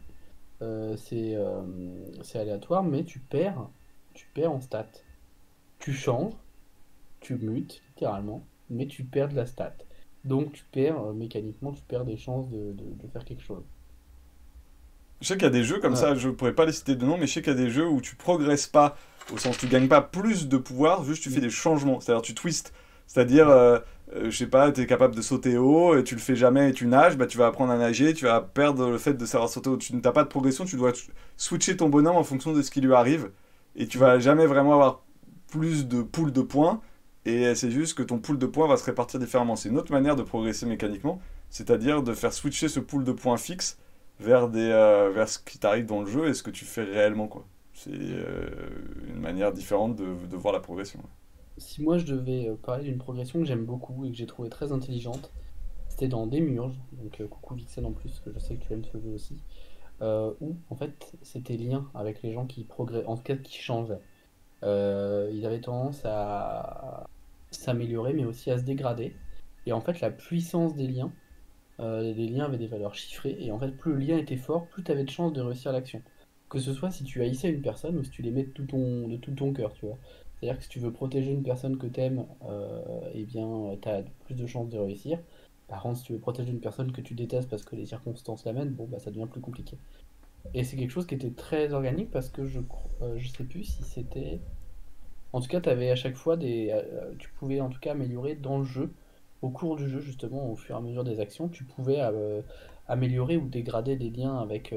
C'est aléatoire, mais tu perds en stats. Tu changes, tu mutes, littéralement, mais tu perds de la stat. Donc tu perds, mécaniquement, tu perds des chances de faire quelque chose. Je sais qu'il y a des jeux comme Euh, ça, je pourrais pas les citer de nom, mais je sais qu'il y a des jeux où tu progresses pas, au sens où tu gagnes pas plus de pouvoir, juste tu fais des changements, c'est-à-dire tu twists. C'est-à-dire, ouais, je sais pas, tu es capable de sauter haut, et tu le fais jamais et tu nages, bah tu vas apprendre à nager, tu vas perdre le fait de savoir sauter haut. Tu n'as pas de progression, tu dois switcher ton bonhomme en fonction de ce qui lui arrive, et tu mm, vas jamais vraiment avoir plus de pool de points, et c'est juste que ton pool de points va se répartir différemment. C'est une autre manière de progresser mécaniquement, c'est-à-dire de faire switcher ce pool de points fixe vers ce qui t'arrive dans le jeu et ce que tu fais réellement, quoi. C'est mm. une manière différente de voir la progression. Si moi je devais parler d'une progression que j'aime beaucoup et que j'ai trouvé très intelligente, c'était dans Démiurge, donc coucou Vixen en plus, que je sais que tu aimes ce jeu aussi, où en fait c'était lien avec les gens qui progressent, en tout cas qui changeaient. Ils avaient tendance à s'améliorer mais aussi à se dégrader. Et en fait la puissance des liens, les liens avaient des valeurs chiffrées, et en fait plus le lien était fort, plus tu avais de chances de réussir l'action. Que ce soit si tu haïssais une personne ou si tu l'aimais de tout ton cœur, tu vois. C'est-à-dire que si tu veux protéger une personne que t'aimes, eh bien, tu as plus de chances de réussir. Par contre, si tu veux protéger une personne que tu détestes parce que les circonstances l'amènent, bon, bah, ça devient plus compliqué. Et c'est quelque chose qui était très organique parce que je sais plus si c'était. En tout cas, tu avais à chaque fois tu pouvais en tout cas améliorer dans le jeu, au cours du jeu, justement, au fur et à mesure des actions, tu pouvais améliorer ou dégrader des liens avec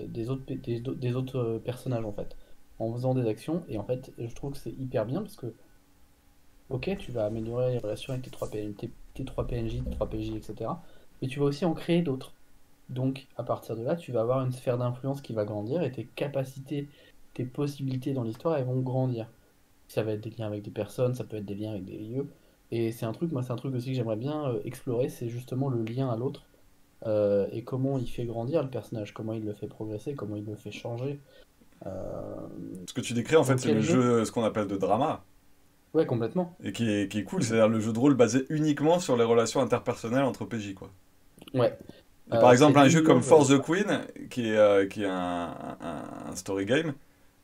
des autres personnages en fait, en faisant des actions. Et en fait, je trouve que c'est hyper bien parce que, ok, tu vas améliorer les relations avec tes 3 PNJ, tes 3 PJ, etc. Mais tu vas aussi en créer d'autres. Donc, à partir de là, tu vas avoir une sphère d'influence qui va grandir et tes capacités, tes possibilités dans l'histoire, elles vont grandir. Ça va être des liens avec des personnes, ça peut être des liens avec des lieux. Et c'est un truc aussi que j'aimerais bien explorer, c'est justement le lien à l'autre et comment il fait grandir le personnage, comment il le fait progresser, comment il le fait changer. Euh, Ce que tu décris, en dans fait, c'est quel le jeu? jeu, ce qu'on appelle de drama, Ouais, complètement. et qui est cool, c'est-à-dire le jeu de rôle basé uniquement sur les relations interpersonnelles entre PJ, quoi. Ouais. Et par C'est exemple, un jeu comme Démiurge. For the Queen, qui est un story game,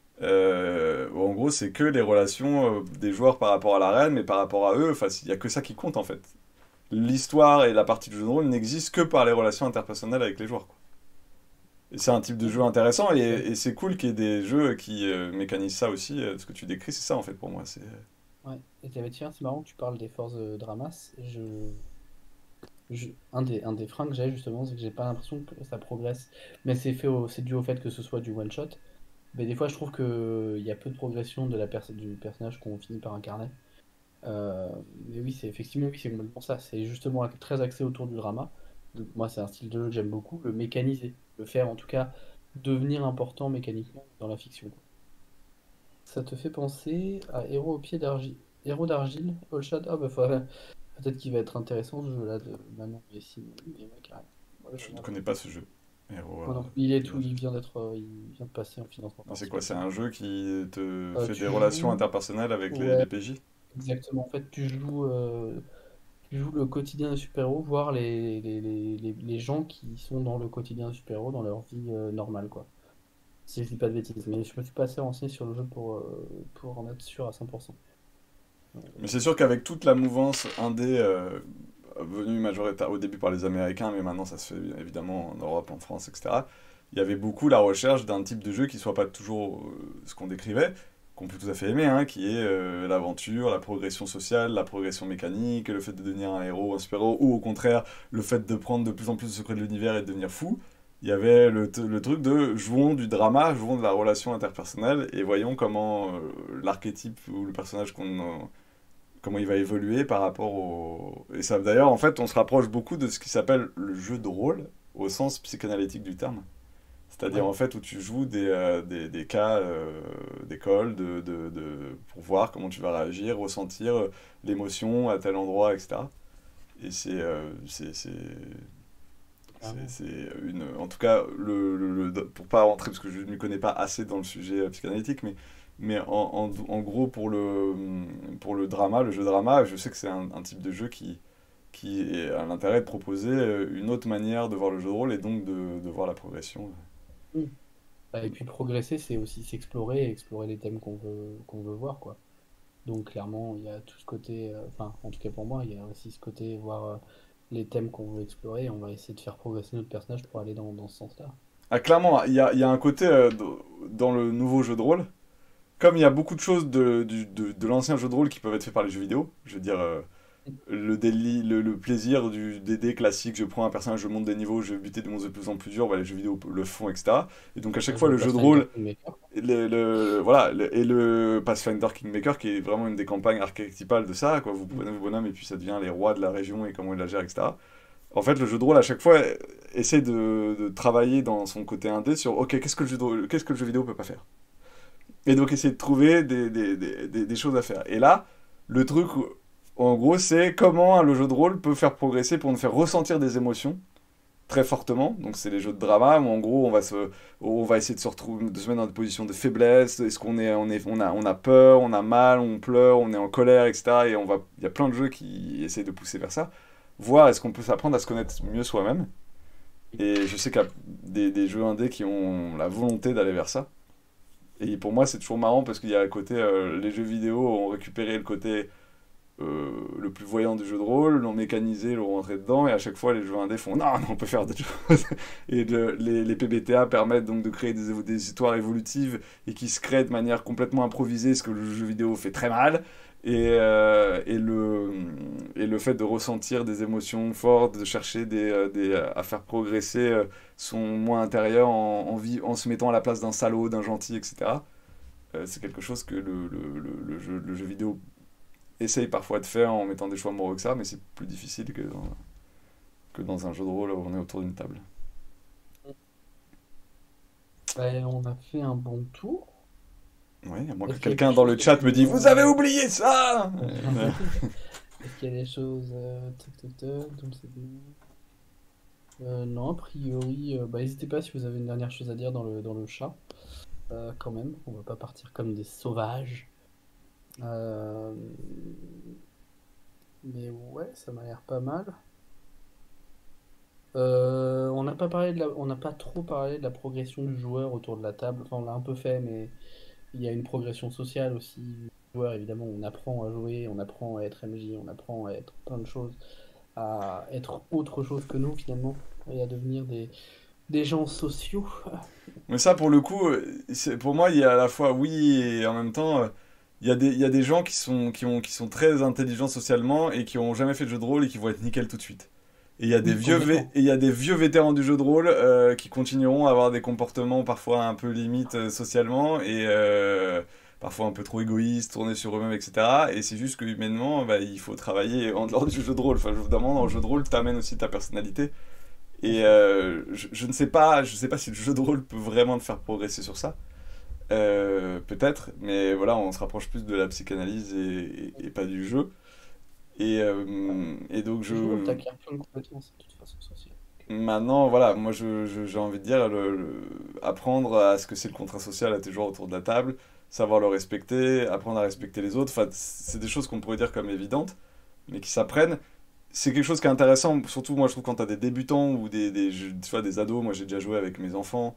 où en gros, c'est que les relations des joueurs par rapport à la reine, mais par rapport à eux, enfin, il y a que ça qui compte, en fait. L'histoire et la partie du jeu de rôle n'existent que par les relations interpersonnelles avec les joueurs, quoi. Et c'est un type de jeu intéressant, Ouais. et c'est cool qu'il y ait des jeux qui mécanisent ça aussi. Ce que tu décris, c'est ça, en fait, pour moi. Ouais. Et tiens, c'est marrant que tu parles des forces Dramas. Un des freins que j'ai justement, c'est que j'ai pas l'impression que ça progresse. Mais c'est dû au fait que ce soit du one shot. Mais des fois, je trouve que il y a peu de progression du personnage qu'on finit par incarner. Mais oui, c'est effectivement, oui, c'est complètement ça. C'est justement très axé autour du drama. Donc, moi, c'est un style de jeu que j'aime beaucoup, le mécaniser, le faire en tout cas devenir important mécaniquement dans la fiction, quoi. Ça te fait penser à Héros au pied d'argile. Héros d'argile, All Shad. Ah bah peut-être qu'il va être intéressant ce jeu-là de Manon et Simon. Mais ouais, carrément. Moi, je Je ne regarde. connais pas ce jeu. Hero, Moi non plus. Il est tout, Village. il vient de passer en financement C'est quoi? C'est participatif. un jeu qui te fait des Tu relations joues. interpersonnelles avec Ouais, les PJ? exactement. En fait, tu joues le quotidien des super-héros, voir les gens qui sont dans le quotidien des super-héros, dans leur vie normale, quoi. Si je dis pas de bêtises. Mais je me suis pas assez renseigné sur le jeu pour en être sûr à 100%. Mais c'est sûr qu'avec toute la mouvance indé venu majoritaire au début par les Américains, mais maintenant ça se fait évidemment en Europe, en France, etc. Il y avait beaucoup la recherche d'un type de jeu qui soit pas toujours ce qu'on décrivait, qu'on peut tout à fait aimer, hein, qui est l'aventure, la progression sociale, la progression mécanique, le fait de devenir un héros, un super-héros, ou au contraire, le fait de prendre de plus en plus de secrets de l'univers et de devenir fou. Il y avait le truc de jouons du drama, jouons de la relation interpersonnelle, et voyons comment l'archétype ou le personnage comment il va évoluer par rapport au... Et ça, d'ailleurs, en fait, on se rapproche beaucoup de ce qui s'appelle le jeu de rôle, au sens psychanalytique du terme. C'est-à-dire, Ouais. en fait, où tu joues des cas d'école pour voir comment tu vas réagir, ressentir l'émotion à tel endroit, etc. Et Clairement. c'est une... En tout cas, pour pas rentrer, parce que je ne m'y connais pas assez dans le sujet psychanalytique, mais en gros, pour le drama, le jeu drama, je sais que c'est un type de jeu qui a l'intérêt de proposer une autre manière de voir le jeu de rôle et donc de voir la progression. Mm. Bah, et puis progresser, c'est aussi s'explorer, et explorer les thèmes qu'on veut voir, quoi. Donc clairement, il y a tout ce côté, enfin, en tout cas pour moi, il y a aussi ce côté voir les thèmes qu'on veut explorer, et on va essayer de faire progresser notre personnage pour aller dans ce sens-là. Ah, clairement, il y a un côté dans le nouveau jeu de rôle, comme il y a beaucoup de choses de l'ancien jeu de rôle qui peuvent être faits par les jeux vidéo, je veux dire, le plaisir des dés classique, je prends un personnage, je monte des niveaux, je vais buter des monstres de plus en plus durs, bah, les jeux vidéo le font, etc. Et donc à chaque Un fois, jeu le jeu de Pathfinder rôle, Kingmaker. voilà, et le Pathfinder Kingmaker, qui est vraiment une des campagnes archétypales de ça, quoi. Vous Mm. prenez vos bonhommes et puis ça devient les rois de la région et comment ils la gèrent, etc. En fait, le jeu de rôle, à chaque fois, essaie de travailler dans son côté indé sur, ok, qu'est-ce que le jeu vidéo peut pas faire? Et donc essayer de trouver des choses à faire. Et là, le truc, en gros, c'est comment le jeu de rôle peut faire progresser pour nous faire ressentir des émotions très fortement. Donc c'est les jeux de drama où en gros on va essayer de se retrouver, de se mettre dans des positions de faiblesse. Est-ce on a peur, on a mal, on pleure, on est en colère, etc. Et il y a plein de jeux qui essayent de pousser vers ça. Voir est-ce qu'on peut s'apprendre à se connaître mieux soi-même. Et je sais qu'il y a des jeux indés qui ont la volonté d'aller vers ça. Et pour moi, c'est toujours marrant parce qu'il y a à côté, les jeux vidéo ont récupéré le côté le plus voyant du jeu de rôle, l'ont mécanisé, l'ont rentré dedans, et à chaque fois, les jeux indés font non, non, on peut faire d'autres choses. Et les PBTA permettent donc de créer des histoires évolutives et qui se créent de manière complètement improvisée, ce que le jeu vidéo fait très mal. Et le fait de ressentir des émotions fortes, de chercher à faire progresser son moi intérieur en se mettant à la place d'un salaud, d'un gentil, etc. C'est quelque chose que le jeu vidéo essaye parfois de faire en mettant des choix moraux que ça, mais c'est plus difficile que dans un jeu de rôle où on est autour d'une table. Ben, on a fait un bon tour. Oui, à moins que Est-ce qu'il y a quelqu'un quelque dans chose le que chat tu me dise vous avez oublié ça. Est-ce qu'il y a des choses... tac, tac, tac, donc c'est bon. Non, a priori, bah, n'hésitez pas si vous avez une dernière chose à dire dans le chat. Quand même, on va pas partir comme des sauvages. Euh, Mais ouais, ça m'a l'air pas mal. On n'a pas trop parlé de la progression du joueur autour de la table. Enfin, on l'a un peu fait, mais il y a une progression sociale aussi du joueur. Évidemment, on apprend à jouer, on apprend à être MJ, on apprend à être plein de choses, à être autre chose que nous finalement, et à devenir des gens sociaux. Mais ça, pour le coup, pour moi, il y a à la fois oui et en même temps, il y a des gens qui sont très intelligents socialement et qui ont jamais fait de jeu de rôle et qui vont être nickel tout de suite. Et Oui, complètement. il y a des vieux vétérans du jeu de rôle qui continueront à avoir des comportements parfois un peu limites socialement et parfois un peu trop égoïstes, tournés sur eux-mêmes, etc. Et c'est juste que humainement, bah, il faut travailler en dehors du jeu de rôle. Enfin, évidemment, dans le jeu de rôle, tu amènes aussi ta personnalité. Bien Et sûr. je sais pas si le jeu de rôle peut vraiment te faire progresser sur ça. Peut-être, mais voilà, on se rapproche plus de la psychanalyse et pas du jeu. Et donc Le jeu, t'acquiers plein de compétences de toute façon sociale. maintenant, voilà, moi j'ai envie de dire, apprendre à ce que c'est le contrat social à tes joueurs autour de la table, savoir le respecter, apprendre à respecter les autres, enfin, c'est des choses qu'on pourrait dire comme évidentes, mais qui s'apprennent. C'est quelque chose qui est intéressant, surtout moi je trouve quand tu as des débutants ou tu vois, des ados, moi j'ai déjà joué avec mes enfants,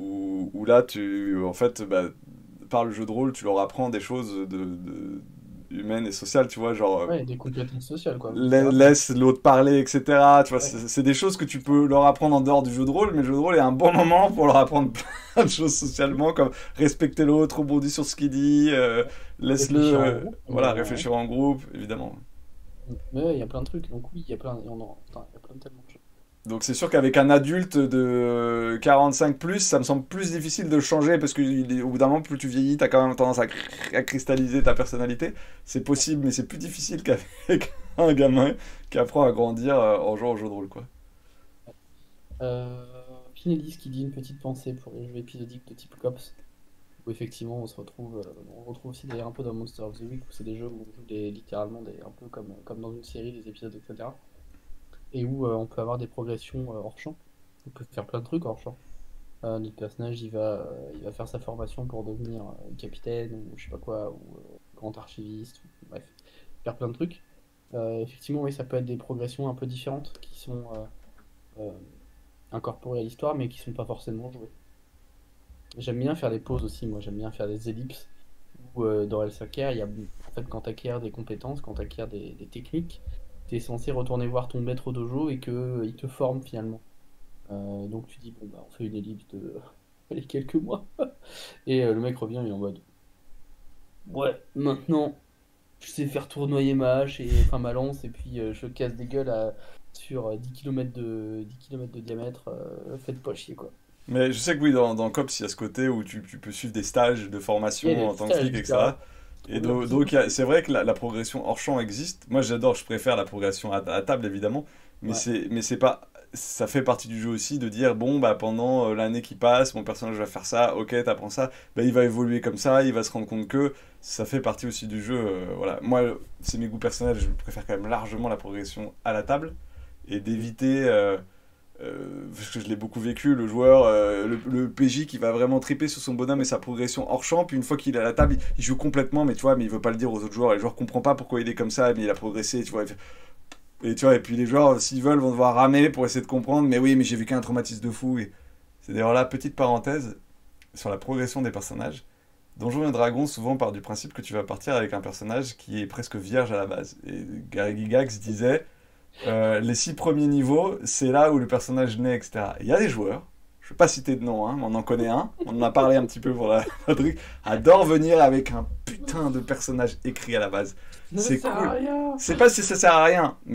où là, en fait, bah, par le jeu de rôle, tu leur apprends des choses humaine et sociale, tu vois, genre Ouais, des compétences sociales, quoi, littéralement. laisse l'autre parler, etc. Tu vois, Ouais, c'est des choses que tu peux leur apprendre en dehors du jeu de rôle, mais le jeu de rôle est un bon moment pour leur apprendre plein de choses socialement, comme respecter l'autre, rebondir sur ce qu'il dit, laisse-le, réfléchir en groupe, voilà, ouais. réfléchir en groupe, évidemment. Mais ouais, il y a plein de trucs, donc oui, il y a plein, putain, il y a plein de tellement de choses. Donc c'est sûr qu'avec un adulte de 45 plus, ça me semble plus difficile de le changer parce qu'au bout d'un moment, plus tu vieillis, t'as quand même tendance à cristalliser ta personnalité. C'est possible, mais c'est plus difficile qu'avec un gamin qui apprend à grandir en jouant au jeu de rôle, quoi. Pinellis qui dit une petite pensée pour les jeux épisodiques de type Cops, où effectivement on retrouve aussi d'ailleurs un peu dans Monster of the Week, où c'est des jeux où on joue littéralement un peu comme dans une série, des épisodes, etc. Et où on peut avoir des progressions hors champ. On peut faire plein de trucs hors champ. Notre personnage, il va faire sa formation pour devenir capitaine, ou je sais pas quoi, ou grand archiviste, ou, bref, faire plein de trucs. Effectivement, oui, ça peut être des progressions un peu différentes qui sont euh, incorporées à l'histoire, mais qui sont pas forcément jouées. J'aime bien faire des pauses aussi, moi, j'aime bien faire des ellipses, où dans Elsevier, en fait, quand tu acquiers des compétences, quand tu acquiers des techniques, tu es censé retourner voir ton maître au dojo et qu'il te forme finalement. Donc tu dis, bon, bah, on fait une ellipse de allez, quelques mois. Et le mec revient, il est en mode, ouais, maintenant, je sais faire tournoyer ma hache et enfin ma lance, et puis je casse des gueules sur 10 km de diamètre. Faites pas chier, quoi. Mais je sais que oui, dans Cops, il y a ce côté où tu peux suivre des stages de Il y a formation des en tant que stages, flic, etc. littéralement. Trop Et bien. c'est vrai que la progression hors champ existe. Moi, j'adore, je préfère la progression à table, évidemment. Ouais. Mais c'est pas. Ça fait partie du jeu aussi de dire, bon, bah, pendant l'année qui passe, mon personnage va faire ça, ok, t'apprends ça, bah, il va évoluer comme ça, il va se rendre compte que ça fait partie aussi du jeu. Voilà. Moi, c'est mes goûts personnels, je préfère quand même largement la progression à la table et d'éviter. Parce que je l'ai beaucoup vécu, le joueur, le PJ qui va vraiment triper sur son bonhomme et sa progression hors champ, puis une fois qu'il est à la table, il joue complètement, mais tu vois, mais il veut pas le dire aux autres joueurs, et le joueur comprend pas pourquoi il est comme ça, mais il a progressé, tu vois. Et tu vois, et puis les joueurs, s'ils veulent, vont devoir ramer pour essayer de comprendre, mais oui, mais j'ai vécu un traumatisme de fou. Et c'est d'ailleurs là, petite parenthèse, sur la progression des personnages. Donjons et Dragons souvent part du principe que tu vas partir avec un personnage qui est presque vierge à la base. Et Gary Gygax disait les 6 premiers niveaux, c'est là où le personnage naît, etc. Il y a des joueurs, je ne vais pas citer de nom, hein, mais on en connaît un, on en a parlé un petit peu pour la truc, adore venir avec un putain de personnage écrit à la base. Ça C'est sert à cool. rien. C'est pas si ça sert à rien, mais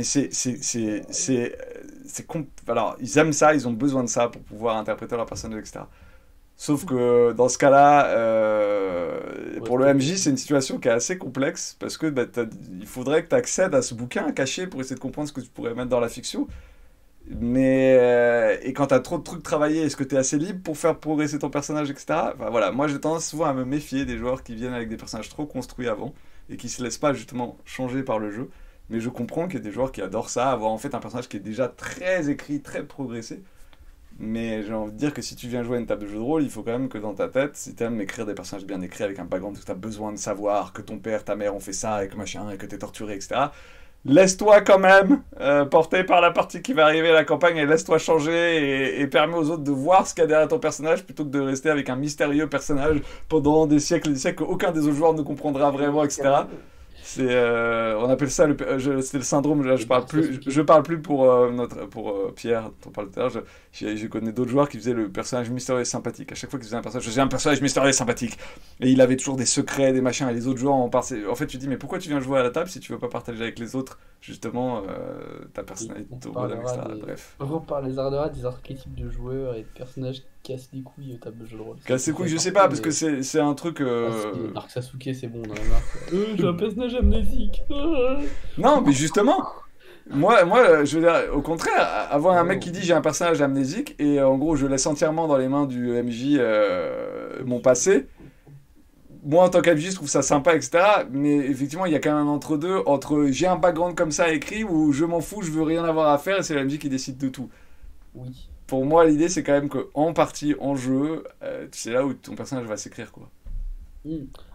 alors, ils aiment ça, ils ont besoin de ça pour pouvoir interpréter leur personnage, etc. Sauf que dans ce cas-là, Ouais, pour le stopper. MJ, c'est une situation qui est assez complexe parce que bah, il faudrait que tu accèdes à ce bouquin caché pour essayer de comprendre ce que tu pourrais mettre dans la fiction. Mais et quand tu as trop de trucs travaillés, est-ce que tu es assez libre pour faire progresser ton personnage, etc. Enfin, voilà, moi j'ai tendance souvent à me méfier des joueurs qui viennent avec des personnages trop construits avant et qui se laissent pas justement changer par le jeu. Mais je comprends qu'il y a des joueurs qui adorent ça, avoir en fait un personnage qui est déjà très écrit, très progressé. Mais j'ai envie de dire que si tu viens jouer à une table de jeu de rôle, il faut quand même que dans ta tête, si tu aimes écrire des personnages bien écrits avec un background, que tu as besoin de savoir que ton père, ta mère ont fait ça et que machin, et que t'es torturé, etc. Laisse-toi quand même porter par la partie qui va arriver à la campagne et laisse-toi changer et permets aux autres de voir ce qu'il y a derrière ton personnage plutôt que de rester avec un mystérieux personnage pendant des siècles et des siècles qu'aucun des autres joueurs ne comprendra vraiment, etc. On appelle ça c'est le syndrome. Là, Le Dark Sasuke. je parle plus pour Pierre, dont on parle tout à l'heure. Je connais d'autres joueurs qui faisaient le personnage mystérieux et sympathique. À chaque fois qu'ils faisaient un personnage, je faisais un personnage mystérieux et sympathique. Et il avait toujours des secrets, des machins, et les autres joueurs en parlaient. En fait, tu te dis, mais pourquoi tu viens jouer à la table si tu veux pas partager avec les autres, justement, ta Et personnalité, on ton bonhomme, parlera etc. Bref. on reparlera des archétypes de joueurs et de personnages qui cassent les couilles au table de jeu de rôle. Casse C'est les couilles, très je sais parfait, pas, parce que mais c'est un truc. Dark Sasuke, c'est bon, on en a marre, quoi. J'ai un personnage amnésique. Non, mais justement, je veux dire, au contraire, avoir un mec Oh, qui dit j'ai un personnage amnésique et en gros je laisse entièrement dans les mains du MJ mon passé. Moi en tant qu'MJ je trouve ça sympa, etc. Mais effectivement il y a quand même un entre-deux entre j'ai un background comme ça écrit ou je m'en fous, je veux rien avoir à faire et c'est le MJ qui décide de tout. oui. Pour moi l'idée c'est quand même que en partie, en jeu, c'est là où ton personnage va s'écrire quoi. Hmm.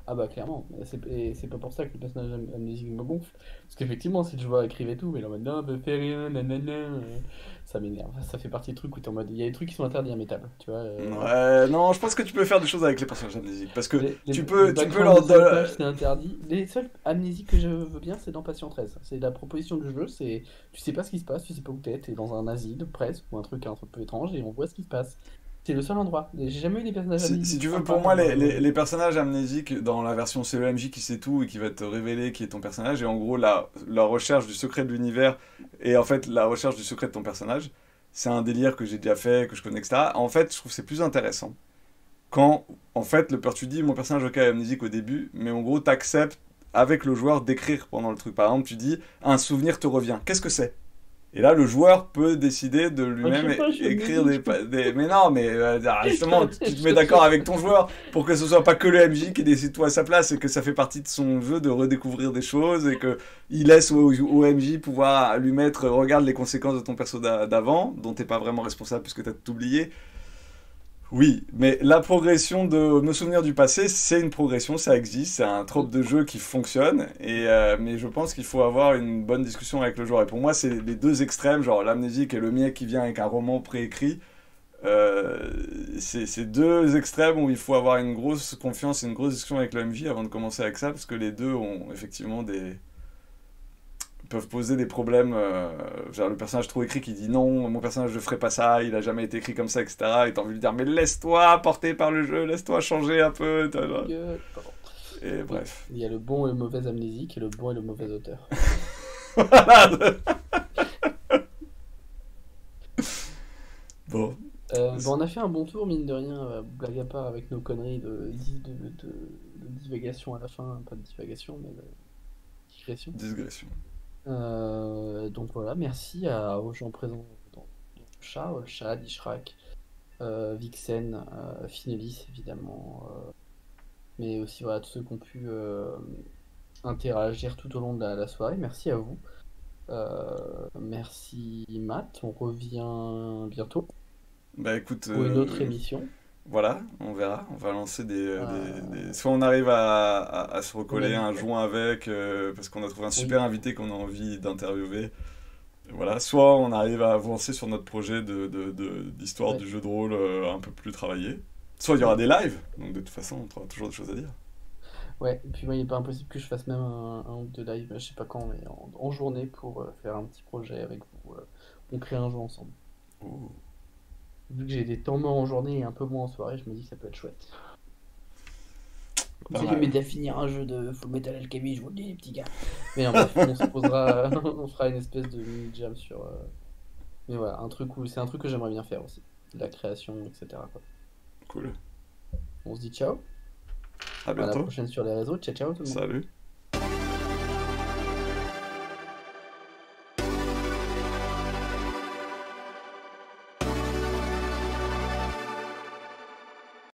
Ah bah clairement, et c'est pas pour ça que le personnage amnésique me gonfle. Parce qu'effectivement, si le joueur écrivait tout, mais là en mode non, bah, fais rien, nanana, ça m'énerve. Ça fait partie des trucs où t'es en mode. Il y a des trucs qui sont interdits à métal, tu vois. Ouais, non, je pense que tu peux faire des choses avec les personnages amnésiques. Parce que Les tu peux backgrounds leur de sauvetage, donner. c'est interdit. Les seuls amnésiques que je veux bien, c'est dans Patient 13. C'est la proposition du jeu, c'est tu sais pas ce qui se passe, tu sais pas où t'es dans un asile presque, ou un truc peu étrange, et on voit ce qui se passe. C'est le seul endroit. J'ai jamais eu des personnages Si amnésiques tu veux, sympas pour moi, dans Mario Odyssey. les personnages amnésiques dans la version CEMJ qui sait tout et qui va te révéler qui est ton personnage, et en gros, la recherche du secret de l'univers et en fait la recherche du secret de ton personnage, c'est un délire que j'ai déjà fait, que je connais, etc. En fait, je trouve que c'est plus intéressant quand, en fait, tu dis mon personnage ok est amnésique au début, mais en gros, t'acceptes avec le joueur d'écrire pendant le truc. Par exemple, tu dis un souvenir te revient. Qu'est-ce que c'est? Et là, le joueur peut décider de Ah, je lui-même sais pas, je suis écrire amnésique, je peux. Mais non, mais justement, tu te mets d'accord avec ton joueur pour que ce soit pas que le MJ qui décide tout à sa place et que ça fait partie de son jeu de redécouvrir des choses et que il laisse au MJ pouvoir lui mettre regarde les conséquences de ton perso d'avant, dont t'es pas vraiment responsable puisque t'as tout oublié. Oui, mais la progression de me souvenir du passé, c'est une progression, ça existe, c'est un trope de jeu qui fonctionne, mais je pense qu'il faut avoir une bonne discussion avec le joueur. Et pour moi, c'est les deux extrêmes, genre l'amnésique et le mec qui vient avec un roman préécrit. C'est deux extrêmes où il faut avoir une grosse confiance et une grosse discussion avec le MJ avant de commencer avec ça, parce que les deux ont effectivement peuvent poser des problèmes. Genre le personnage trop écrit qui dit non, mon personnage ne ferait pas ça, il a jamais été écrit comme ça, etc. Et t'as envie de lui dire mais laisse-toi porter par le jeu, laisse-toi changer un peu. Pardon. Et Oui, bref. il y a le bon et le mauvais amnésique et le bon et le mauvais auteur. Voilà. Bon. Bon, on a fait un bon tour, mine de rien, blague à part avec nos conneries de divagation à la fin, pas de divagation, mais de digression. Digression. Donc voilà, merci aux gens présents dans le chat, Olshad, Ishrak, Vixen, Finelis évidemment, mais aussi voilà, tous ceux qui ont pu interagir tout au long de la soirée. Merci à vous. Merci Matt, on revient bientôt Bah écoute, pour une autre émission. voilà, on verra. On va lancer Euh, soit on arrive à se on recoller avait un quoi? joint avec, parce qu'on a trouvé un Oui, super invité qu'on a envie d'interviewer. Voilà, soit on arrive à avancer sur notre projet d'histoire ouais, du jeu de rôle un peu plus travaillé. Soit il y aura oui, des lives, donc de toute façon on aura toujours des choses à dire. ouais. Et puis moi, il n'est pas impossible que je fasse même un ou deux lives, je sais pas quand, mais en journée pour faire un petit projet avec vous. On crée un jeu ensemble. Ouh, Vu que j'ai des temps morts en journée et un peu moins en soirée, je me dis que ça peut être chouette. pas J'ai dû mal. m'aider à finir un jeu de Full Metal Alchemy, je vous le dis, les petits gars. Mais non, bref, on se posera, on fera une espèce de mini jam sur. Mais voilà, un truc où c'est un truc que j'aimerais bien faire aussi. De la création, etc. quoi. Cool. On se dit ciao. À À la bientôt. prochaine sur les réseaux. Ciao, ciao tout le monde. Salut.